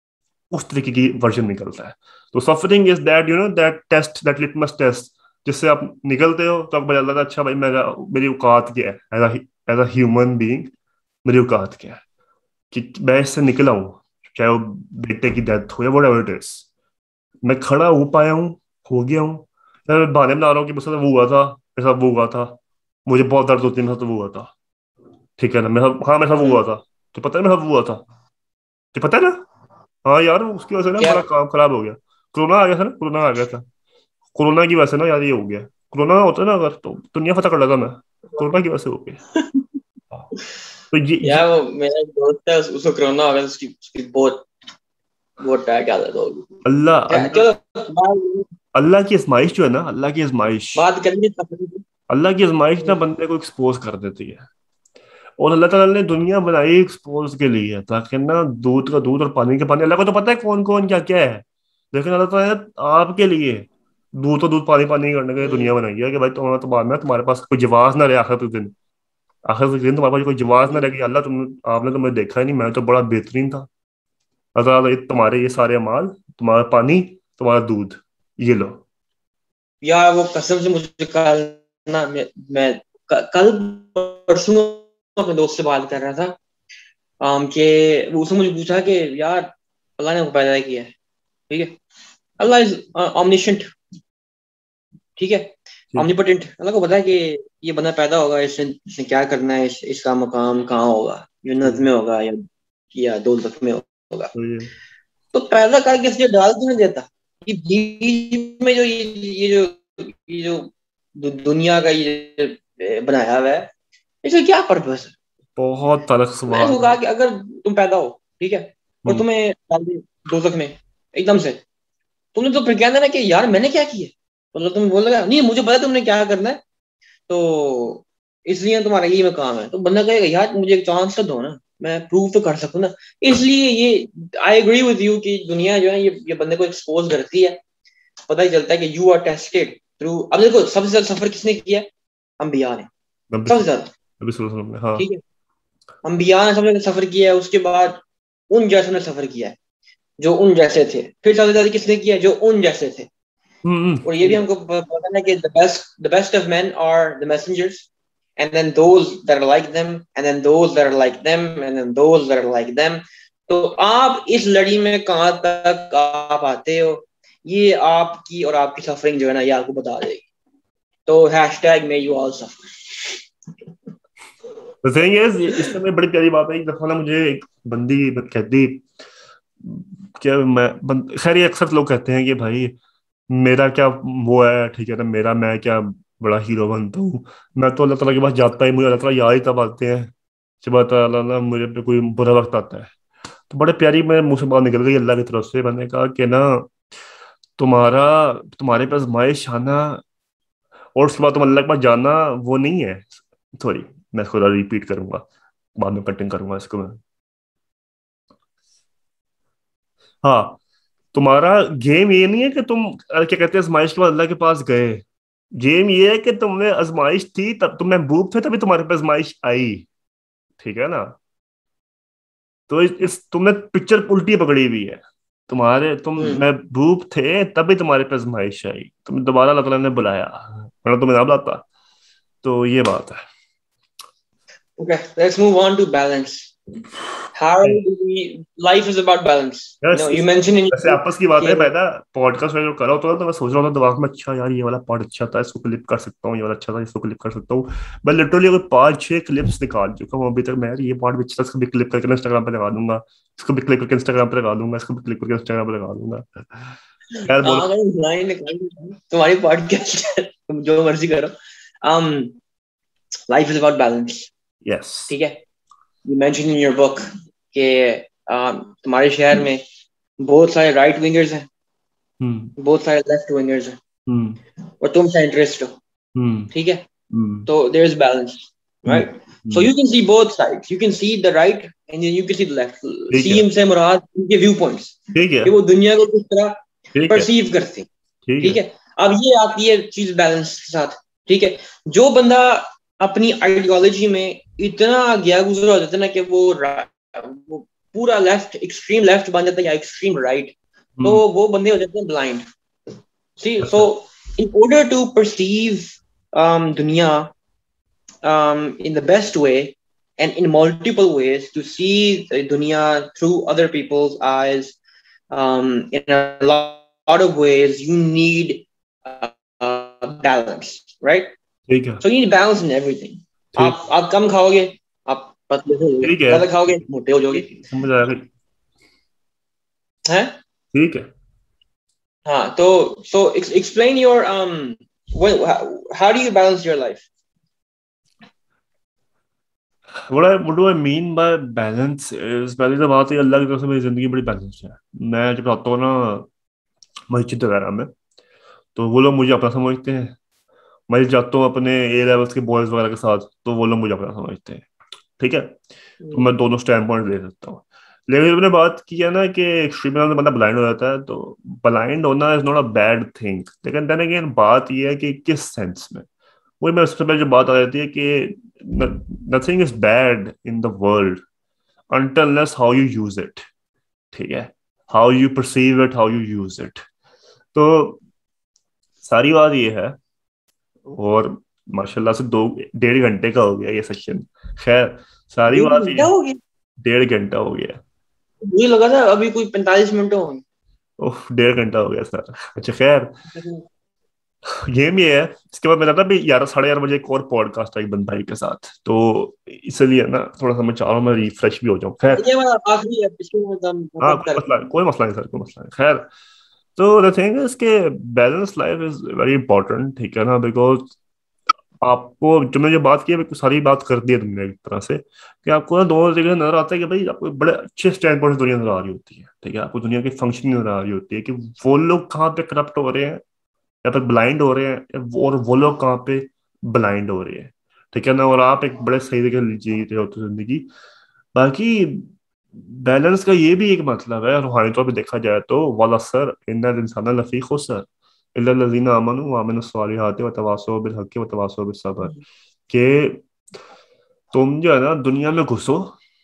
उस तरीके की वर्जन निकलता है। तो suffering is that, you know, that test, that litmus test, जिससे आप निकलते हो तो आपको पता चलता है अच्छा भाई मेरा, मेरी औकात क्या है as as a human being. मेरी औकात क्या है कि मैं इससे निकला हूँ, चाहे वो बेटे की डेथ हो या व्हाटएवर इट इज। मैं खड़ा हो पाया हूँ, हो गया हूँ। यार मैं बहाने बना रहा हूँ कि मुझसे वो हुआ था, मेरे साथ वो हुआ था, मुझे बहुत दर्द होती है, मेरे साथ वो हुआ था। ठीक है ना, मेरे साथ, हाँ मेरे साथ वो हम्म। हुआ था। तो पता है मेरे साथ वो हुआ था, तो पता है ना। हाँ यार उसकी वजह से ना क्या? बड़ा काम खराब हो गया। कोरोना आ गया था ना, कोरोना आ गया था। कोरोना की वजह से ना यार ये हो गया। कोरोना होता ना अगर, तो दुनिया फतेह कर लेता मैं। कोरोना की वजह से हो गया। हाँ। तो ये, ये यार वो मेरा एक दोस्त है, उस- उसको कोरोना हो गया, उसकी उसकी बहुत बहुत टाइट हालत होगी। अल्लाह खैर, अल्लाह चलो बात अल्लाह की आजमाइश जो है ना, अल्लाह की आजमाइश, बात करेंगे सफर की। अल्लाह की आजमाइश ना हम्म, बंदे को एक्सपोज कर देती है। और अल्लाह ताला ने दुनिया बनाई एक्सपोज के लिए, ताकि ना दूध का दूध और पानी का पानी, अल्लाह को तो पता है कौन कौन क्या क्या है। लेकिन अल्लाह ताला ने आपके लिए दूध तो दूध पानी पानी करने के लिए हम्म। दुनिया बनाई है कि भाई तुम्हारा तो बाद में तुम्हारे पास कोई जवाब ना रहे आखिर के दिन। आखिर के दिन तुम्हारे पास कोई जवाब ना हम्म। रहे कि अल्लाह तुम, आपने तो मुझे देखा ही नहीं, मैं तो बड़ा बेहतरीन था। अल्लाह, ये तुम्हारे ये सारे माल, तुम्हारा पानी, तुम्हारा दूध, ये लो। यार वो कसम से मुझे कल ना, मैं, मैं क- कल परसों अपने दोस्त से बात कर रहा था। आम के वो उसने मुझे पूछा कि यार अल्लाह ने को पैदा किया है, ठीक है, अल्लाह इज ऑमनिशेंट, ठीक है, ठीक। ऑमनिपोटेंट। अल्लाह को पता है कि ये बंदा पैदा होगा, इसने इसने क्या करना है, इस, इसका मकाम कहाँ होगा, जन्नत ठीक। में होगा या या दोजख में होगा। तो ये तो पैदा करके इसलिए डाल क्यों नहीं देता? ये बीच में जो ये ये जो ये जो दु, दुनिया का ये बनाया हुआ है, इसका क्या पर्पस है? बहुत तलख तो मैंने सवाल उसको है। कहा कि अगर तुम पैदा हो, ठीक है, और हम्म। तुम्हें डाल दे दोजख में एकदम से, तुमने तो फिर कहना ना कि यार मैंने क्या किया। तो मतलब तुम बोलेगा नहीं मुझे पता है तुमने क्या करना है, तो इसलिए तुम्हारा यही मकाम है। तो बंदा कहेगा यार मुझे एक चांस तो दो ना, मैं प्रूव तो कर सकूं ना। इसलिए ये आई एग्री विद यू कि दुनिया जो है ये ये बंदे को एक्सपोज करती है। पता ही चलता है कि यू आर टेस्टेड थ्रू। अब देखो सबसे ज्यादा सफर किसने किया है? अंबिया ने, नबी सबसे ज्यादा, नबी सल्लल्लाहु अलैहि वसल्लम ने, हाँ। ठीक है। अंबिया ने सबसे ज्यादा सफर किया है, उसके बाद उन जैसों ने सफर किया है जो उन जैसे थे, फिर सबसे ज्यादा किसने किया है? जो उन जैसे थे। हम्म। और ये भी हम्म। हमको प- पता है कि the best the best of men are the messengers, and then those that are like them, and then those that are like them, and then those that are like them. तो आप इस लड़ी में कहाँ तक आप आते हो, ये आपकी और आपकी सफरिंग जो है ना ये आपको बता देगी। तो hashtag may you all suffer. The thing is, ये इससे में बड़ी प्यारी बात है। एक दफा ना मुझे एक बंदी कहती, क्या मैं बंद, खैर ये अक्सर लोग कहते हैं कि भाई मेरा क्या वो है, ठीक है ना, मेरा मैं क्या बड़ा हीरो बनता हूँ। मैं तो अल्लाह ताला के पास जाता ही, मुझे अल्लाह ताला याद ही तब आते हैं जब अल्लाह ताला ना मुझे पे कोई बुरा वक्त आता है। तो बड़े प्यारी मेरे मुंह से बात निकल गई अल्लाह की तरफ से। मैंने कहा कि ना, तुम्हारा तुम्हारे पास आजमाइश आना और उसके बाद तुम अल्लाह के पास जाना, वो नहीं है। सॉरी, मैं इसको रिपीट करूंगा, बाद में कटिंग करूंगा इसको मैं। हाँ, तुम्हारा गेम ये नहीं है कि तुम अ, क्या कहते हैं, आजमाइश के बाद अल्लाह के पास गए। गेम ये है कि तुमने आजमाइश थी, तब तुम महबूब थे, तभी तुम्हारे पे आजमाइश आई। ठीक है ना। तो इस, इस तुमने पिक्चर उल्टी पकड़ी हुई है। तुम्हारे तुम हम्म। महबूब थे तभी तुम्हारे पे आजमाइश आई, तुम दोबारा अल्लाह ताला ने बुलाया, वरना तुम्हें ना बुलाता। तो ये बात है। Okay, let's move on to balance. how do we life is about balance. Yes, you know you mentioned in वैसे आपस की बात है पहला पॉडकास्ट में जो कर रहा होता तो मैं सोच रहा था दिमाग में अच्छा यार ये वाला पार्ट अच्छा था इसको क्लिप कर सकता हूँ ये वाला अच्छा था इसको क्लिप कर सकता हूँ मैं लिटरली अगर पांच छह क्लिप्स निकाल चुका हूँ अभी तक मैं ये पार्ट भी अच्छा था इसको भी क्लिप करके इंस्टाग्राम पे लगा दूंगा इसको भी क्लिप करके इंस्टाग्राम पे लगा दूंगा इसको भी क्लिप करके इंस्टाग्राम पे लगा दूंगा यार बोलो तुम्हारी पॉडकास्ट जो मर्जी करो. um life is about balance. Yes ठीक है. you mentioned in your book कि um, तुम्हारे शहर में बहुत सारे राइट विंगर्स हैं बहुत सारे लेफ्ट विंगर्स हैं और तुम सेंट्रिस्ट हो. ठीक है. तो there is balance right. so you can see both sides. you can see the right and then you can see the left. see से मुराद उनके व्यू पॉइंट्स कि वो दुनिया को किस तरह परसीव करते हैं. ठीक है. अब ये आती है चीज बैलेंस के साथ. ठीक है. जो बंदा अपनी आइडियोलॉजी में इतना गया गुजरा हो जाता है ना कि वो वो पूरा लेफ्ट एक्सट्रीम लेफ्ट बन जाता है या एक्सट्रीम राइट तो वो बंदे हो जाते हैं blind. See so in order to perceive दुनिया in the best way and in multiple ways to see the dunya through other people's eyes, um, in a lot of ways you need uh, uh, balance, right? So you need balance in everything. आप आप कम खाओगे आप पतले हो जाओगे, ज्यादा खाओगे मोटे हो जाओगे. समझ आ गई हैं? ठीक है. हाँ तो so explain your um what, how, how do you balance your life? What I what do I mean by balance is पहली तो बात है अल्लाह की तरफ से मेरी जिंदगी बड़ी बैलेंस है. मैं जब आता हूँ ना मस्जिद वगैरह में तो वो लोग मुझे अपना समझते हैं. मैं जाता हूँ अपने ए लेवल्स के बॉयज वगैरह के साथ तो वो लोग मुझे अपना समझते हैं. ठीक है. तो मैं दोनों स्टैंड पॉइंट ले सकता हूँ. लेकिन मैंने बात की है ना कि एक्सट्रीम में बंदा ब्लाइंड हो जाता है तो ब्लाइंड होना is not a bad thing. लेकिन देन अगेन बात ये है कि किस सेंस में. वही मैं सबसे पहले जो बात आ जाती है कि nothing is bad in the world until unless how you use it. ठीक है. how you perceive it, how you use it. तो सारी बात ये है और माशाल्लाह से दो डेढ़ घंटे का हो गया ये सेक्शन. खैर सारी बात ये डेढ़ घंटा हो गया. मुझे लगा था अभी कोई पैंतालीस मिनट होंगे. ओह डेढ़ घंटा हो गया सर. अच्छा खैर गेम ये है. इसके बाद मेरा था भी ग्यारह साढ़े ग्यारह बजे एक और पॉडकास्ट है एक बंद भाई के साथ तो इसलिए ना थोड़ा सा मैं चाह रहा हूँ मैं रिफ्रेश भी हो जाऊँ. खैर हाँ कोई मसला कोई मसला नहीं सर कोई मसला नहीं. खैर तो द थिंग इज के balance life is very important. ठीक है ना. बिकॉज आपको जो मैंने जो बात की है सारी बात कर दी है तुमने एक तरह से कि आपको ना दोनों जगह नजर आता है कि भाई आपको बड़े अच्छे स्टैंड पॉइंट दुनिया नजर आ रही होती है. ठीक है. आपको दुनिया की फंक्शनिंग नजर आ रही होती है कि वो लोग कहाँ पे करप्ट हो रहे हैं या फिर ब्लाइंड हो रहे हैं और वो लोग कहाँ पे ब्लाइंड हो रहे हैं. ठीक है ना. और आप एक बड़े सही जगह जी रहे होते जिंदगी. बाकी बैलेंस का ये भी एक मतलब है रूहानी तौर पे देखा जाए तो वलसर इन्नल इंसाना लफी खुसर इल्ला लज़ीना आमनू व अमिलुस सालिहाति व तवासौ बिल हक़्क़ि व तवासौ बिस सब्र. कि तुम जो है ना दुनिया में घुसो.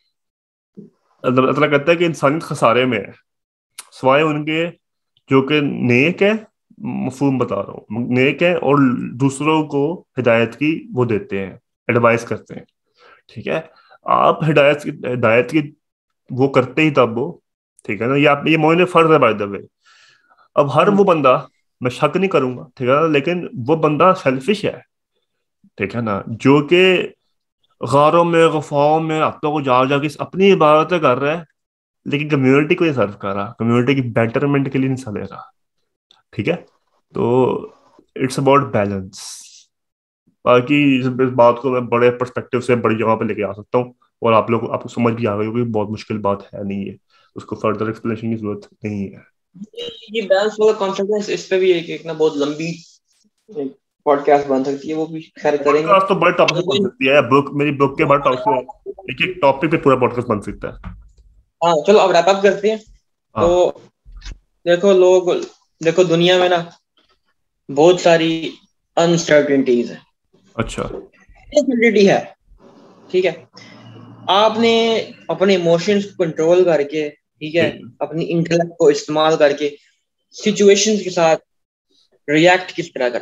अल्लाह कहता है कि इंसानियत खसारे में है सिवाय उनके जो कि नेक है. मफहूम बता रहा हूँ. नेक है और दूसरों को हिदायत की वो देते हैं एडवाइस करते हैं. ठीक है. आप हिदायत की हिदायत की वो करते ही तब वो. ठीक है ना. ये आप ये मोइन फर्ज है बाय द वे. अब हर वो बंदा मैं शक नहीं करूंगा. ठीक है ना. लेकिन वो बंदा सेल्फिश है. ठीक है ना. जो कि गारों में गुफाओं में रातों को जा जाके अपनी इबादतें कर रहा है लेकिन कम्युनिटी को ये सर्व कर रहा. कम्युनिटी की बेटरमेंट के लिए हिस्सा ले रहा. ठीक है. तो इट्स अबाउट बैलेंस. बाकी इस बात को मैं बड़े पर्सपेक्टिव से बड़ी जगह पे लेके आ सकता हूँ और आप लोग आपको समझ भी आ गई होगी. बहुत मुश्किल बात है नहीं है. उसको फर्दर एक्सप्लेनेशन की जरूरत नहीं है. ये बैलेंस वाला कॉन्सेप्ट है. इस पे भी एक एक ना बहुत लंबी पॉडकास्ट बन सकती है. वो भी खैर करेंगे. पॉडकास्ट तो बड़े टॉपिक बन सकती है. बुक मेरी बुक के बड़े टॉपिक एक एक टॉपिक पे पूरा पॉडकास्ट बन सकता है. हाँ चलो अब रैप अप करते हैं. तो देखो लोग देखो दुनिया में ना बहुत सारी अनसर्टेनिटीज है. अच्छा अनसर्टेनिटी है. ठीक है. आपने अपने इमोशंस को कंट्रोल करके ठीक है अपनी इंटेलेक्ट को इस्तेमाल करके सिचुएशंस के साथ रिएक्ट किस तरह करना.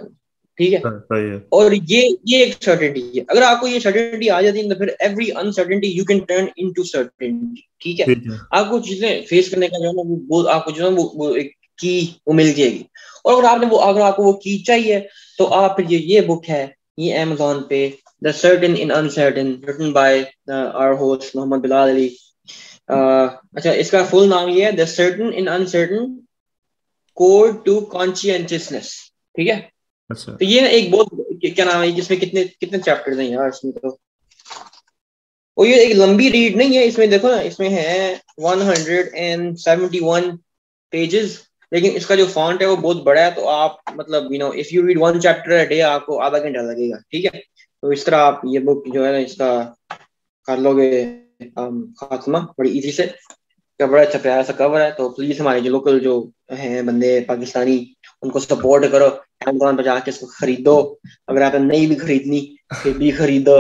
ठीक है। सही है। और ये ये एक सर्टेनिटी है, अगर आपको ये सर्टेनिटी आ जाती है तो फिर every uncertainty you can turn into certainty. ठीक है, ठीक है। आपको चीजें फेस करने का जो है ना वो, वो आपको जो है वो, वो एक की वो मिल जाएगी। और अगर आपने वो अगर आपको वो की चाहिए तो आप फिर ये ये बुक है, ये अमेज़न पे, the certain in uncertain, written by our host Mohammad Bilal Ali. अच्छा, इसका फुल नाम ये है, the certain in uncertain code to consciousness. ठीक है, अच्छा। तो ये ना एक बहुत क्या नाम है, जिसमें कितने कितने चैप्टर्स हैं यार इसमें तो, और ये एक लंबी रीड नहीं है, इसमें देखो ना, इसमें है one hundred seventy one pages, लेकिन इसका जो फॉन्ट है वो बहुत बड़ा है, तो आप मतलब you know if you read one chapter a day आपको आधा घंटा लगेगा। ठीक है, तो इस तरह आप ये बुक जो है ना इसका कर लोगे खात्मा बड़ी इजी से। का बड़ा अच्छा प्यारा सा कवर है, तो प्लीज हमारे जो लोकल जो हैं बंदे पाकिस्तानी उनको सपोर्ट करो, अमेज़न पर जाके इसको खरीदो, अगर आपने नहीं भी खरीदनी फिर भी खरीदो।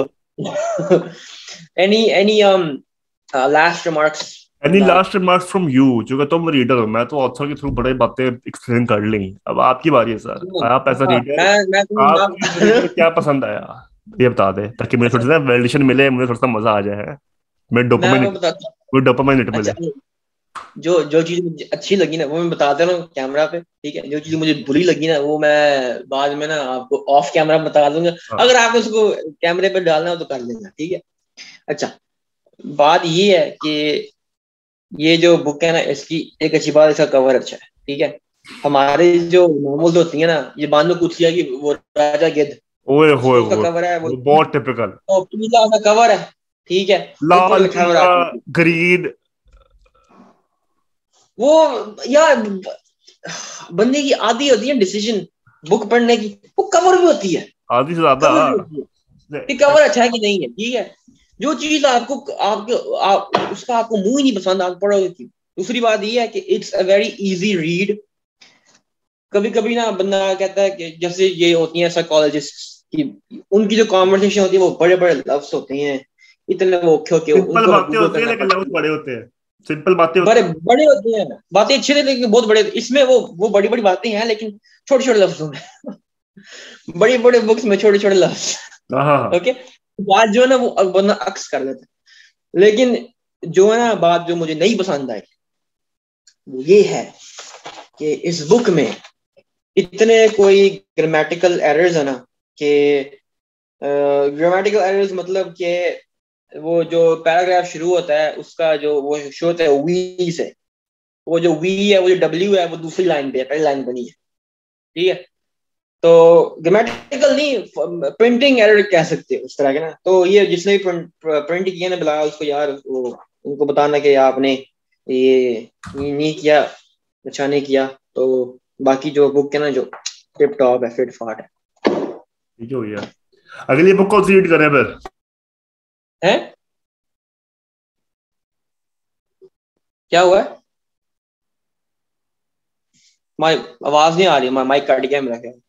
any any um uh, last remarks? Any last remarks from you, जो कि तुम रीडर हो, मैं तो ऑथर के थ्रू बड़े बातें एक्सप्लेन कर ली, अब आपकी बारी है सर, आप ऐसा रीडर, मैं मैं आपको ये रीडर क्या पसंद आया ये बता दे, ताकि मुझे थोड़ा सा वैलिडेशन मिले, मुझे थोड़ा सा मजा आ जाए, मैं मैं डोपामाइन वो बताता हूँ। मुझे डोपामाइन हिट मिले। अच्छा, जो जो चीज मुझे अच्छी लगी ना वो मैं बताता हूँ कैमरा पे। ठीक है, जो चीज मुझे बुरी लगी ना वो मैं बाद में ना आपको ऑफ कैमरा बता दूंगा, हाँ। अगर आप उसको कैमरे पे डालना हो तो कर लेना। ठीक है, अच्छा, बात ये है कि ये जो बुक है ना इसकी एक अच्छी बात, इसका कवर अच्छा है। ठीक है, हमारे जो नॉर्मल्स होती है ना, ये बांधो कुछ किया कि वो राजा गिद्ध, ओए होए उसका होए, कवर है वो, वो बहुत टिपिकल, तो पीला सा कवर है। ठीक है, ऊपर लाल लिखा हुआ पीला राजा गिद्ध। ग्रीन, वो यार बंदे की आदि होती है डिसीजन बुक पढ़ने की, वो कवर भी होती है, आधी से ज्यादा। कवर भी होती है कि कवर अच्छा है कि नहीं है। ठीक है, जो चीज आपको आपको आप, उसका आपको मुंह ही नहीं पसंद, आप पढ़ोगे क्यों। दूसरी बात ये है कि it's a very easy read. कभी कभी ना बंदा कहता है कि जैसे ये होती हैं साइकोलॉजिस्ट की, उनकी जो कॉन्वर्सेशन होती है वो बड़े बड़े लफ्ज होते हैं, इतने वो औखे औखे, सिंपल उनको बातें गूगल होती है करना लेकिन पड़ता लफ्ज है। बड़े होते हैं, सिंपल बातें होती बड़े बड़े होते हैं, बातें अच्छी थी लेकिन बहुत बड़े, इसमें वो वो बड़ी बड़ी बातें हैं लेकिन छोटे छोटे लफ्जों में। बड़ी बड़ी बुक्स में छोटे छोटे लफ्ज। हैं। हाँ हाँ। ओके, बात जो है ना वो बंदा अक्स कर लेता है, लेकिन जो है ना बात जो मुझे नहीं पसंद आई वो ये है कि इस बुक में इतने कोई ग्रामेटिकल एरर्स है ना, कि ग्रामेटिकल एरर्स मतलब कि वो जो पैराग्राफ शुरू होता है उसका जो वो शुरू होता है वी से, वो जो वी है वो जो डब्ल्यू है वो दूसरी लाइन पे है, पहली लाइन बनी है। ठीक है, तो ग्रामेटिकल नहीं, प्रिंटिंग एरर कह सकते हो उस तरह के ना। तो ये जिसने भी प्रिंट प्रिंट किया ना बिला उसको यार वो उनको बताना कि आपने ये नहीं किया, अच्छा नहीं किया। तो बाकी जो बुक है ना जो टिप टॉप है, फिट फाट है। ठीक हो गया, अगली बुक कौन सी रीड करें फिर? हैं, क्या हुआ है? माई आवाज नहीं आ रही, माइक कट गया मेरा क्या?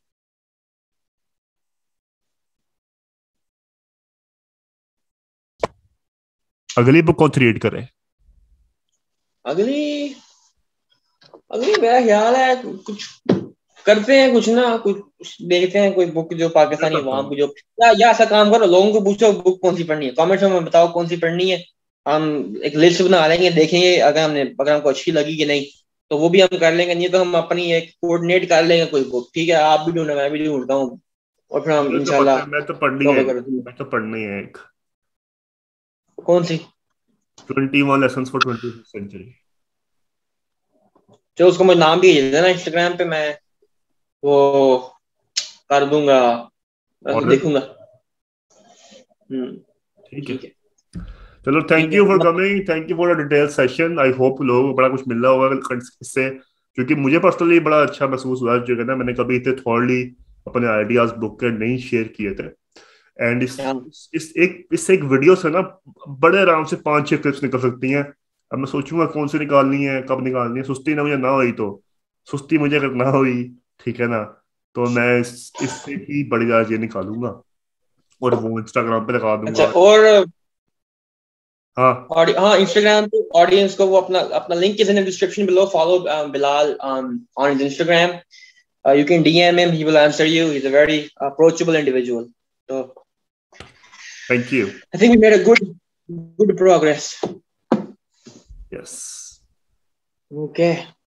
अगली बुक कौन सी रीड करें? अगली अगली मेरा ख्याल है कुछ करते हैं, कुछ ना कुछ देखते हैं, कोई बुक जो मैं पाकिस्तानी करता अवाम हूँ। की जो, या, या ऐसा काम करो लोगों को पूछो बुक कौन सी पढ़नी है, कमेंट्स में बताओ कौन सी पढ़नी है, हम एक लिस्ट बना लेंगे, देखेंगे अगर हमने अगर हमको अच्छी लगी कि नहीं तो वो भी हम कर लेंगे, नहीं तो हम अपनी एक कोऑर्डिनेट कर लेंगे कोई बुक। ठीक है, आप भी ढूंढना मैं भी ढूंढता हूँ, और फिर हम मुझे तो पता इंशाल्लाह है, मैं तो पढ़नी है, कवर करते हैं। मैं तो पढ़नी है एक, कौन सी? Twenty one lessons for twenty first century. जो उसको मुझे नाम भी भेज देना इंस्टाग्राम पे, मैं वो कर दूंगा, और देखूंगा। हम्म, ठीक है, ठीक है। चलो, ठीक थैंक यू है for much, coming, thank you for detail session, I hope लोगों को बड़ा कुछ मिल रहा होगा इससे, क्योंकि मुझे पर्सनली बड़ा अच्छा महसूस हुआ, जो है ना मैंने कभी इतने थॉरली अपने आइडियाज बुक के नहीं शेयर किए थे। एंड इस, हाँ, इस इस एक इससे एक वीडियो से ना बड़े आराम से पांच छह क्लिप्स निकल सकती हैं। अब मैं सोचूंगा कौन सी निकालनी है, कब निकालनी है, सुस्ती ना मुझे ना हुई तो, सुस्ती मुझे अगर ना हुई, ठीक है ना, तो मैं इस, इससे ही बड़ी राज ये निकालूंगा और वो इंस्टाग्राम पे लगा अच्छा, दूंगा। और हाँ। ऑडि- हाँ, इंस्टाग्राम पे ऑडियंस को वो अपना अपना link is in description below, follow Bilal on his Instagram, uh, you can D M him, he will answer you. He's a very approachable individual. So thank you. I think we made a good good progress. Yes. Okay.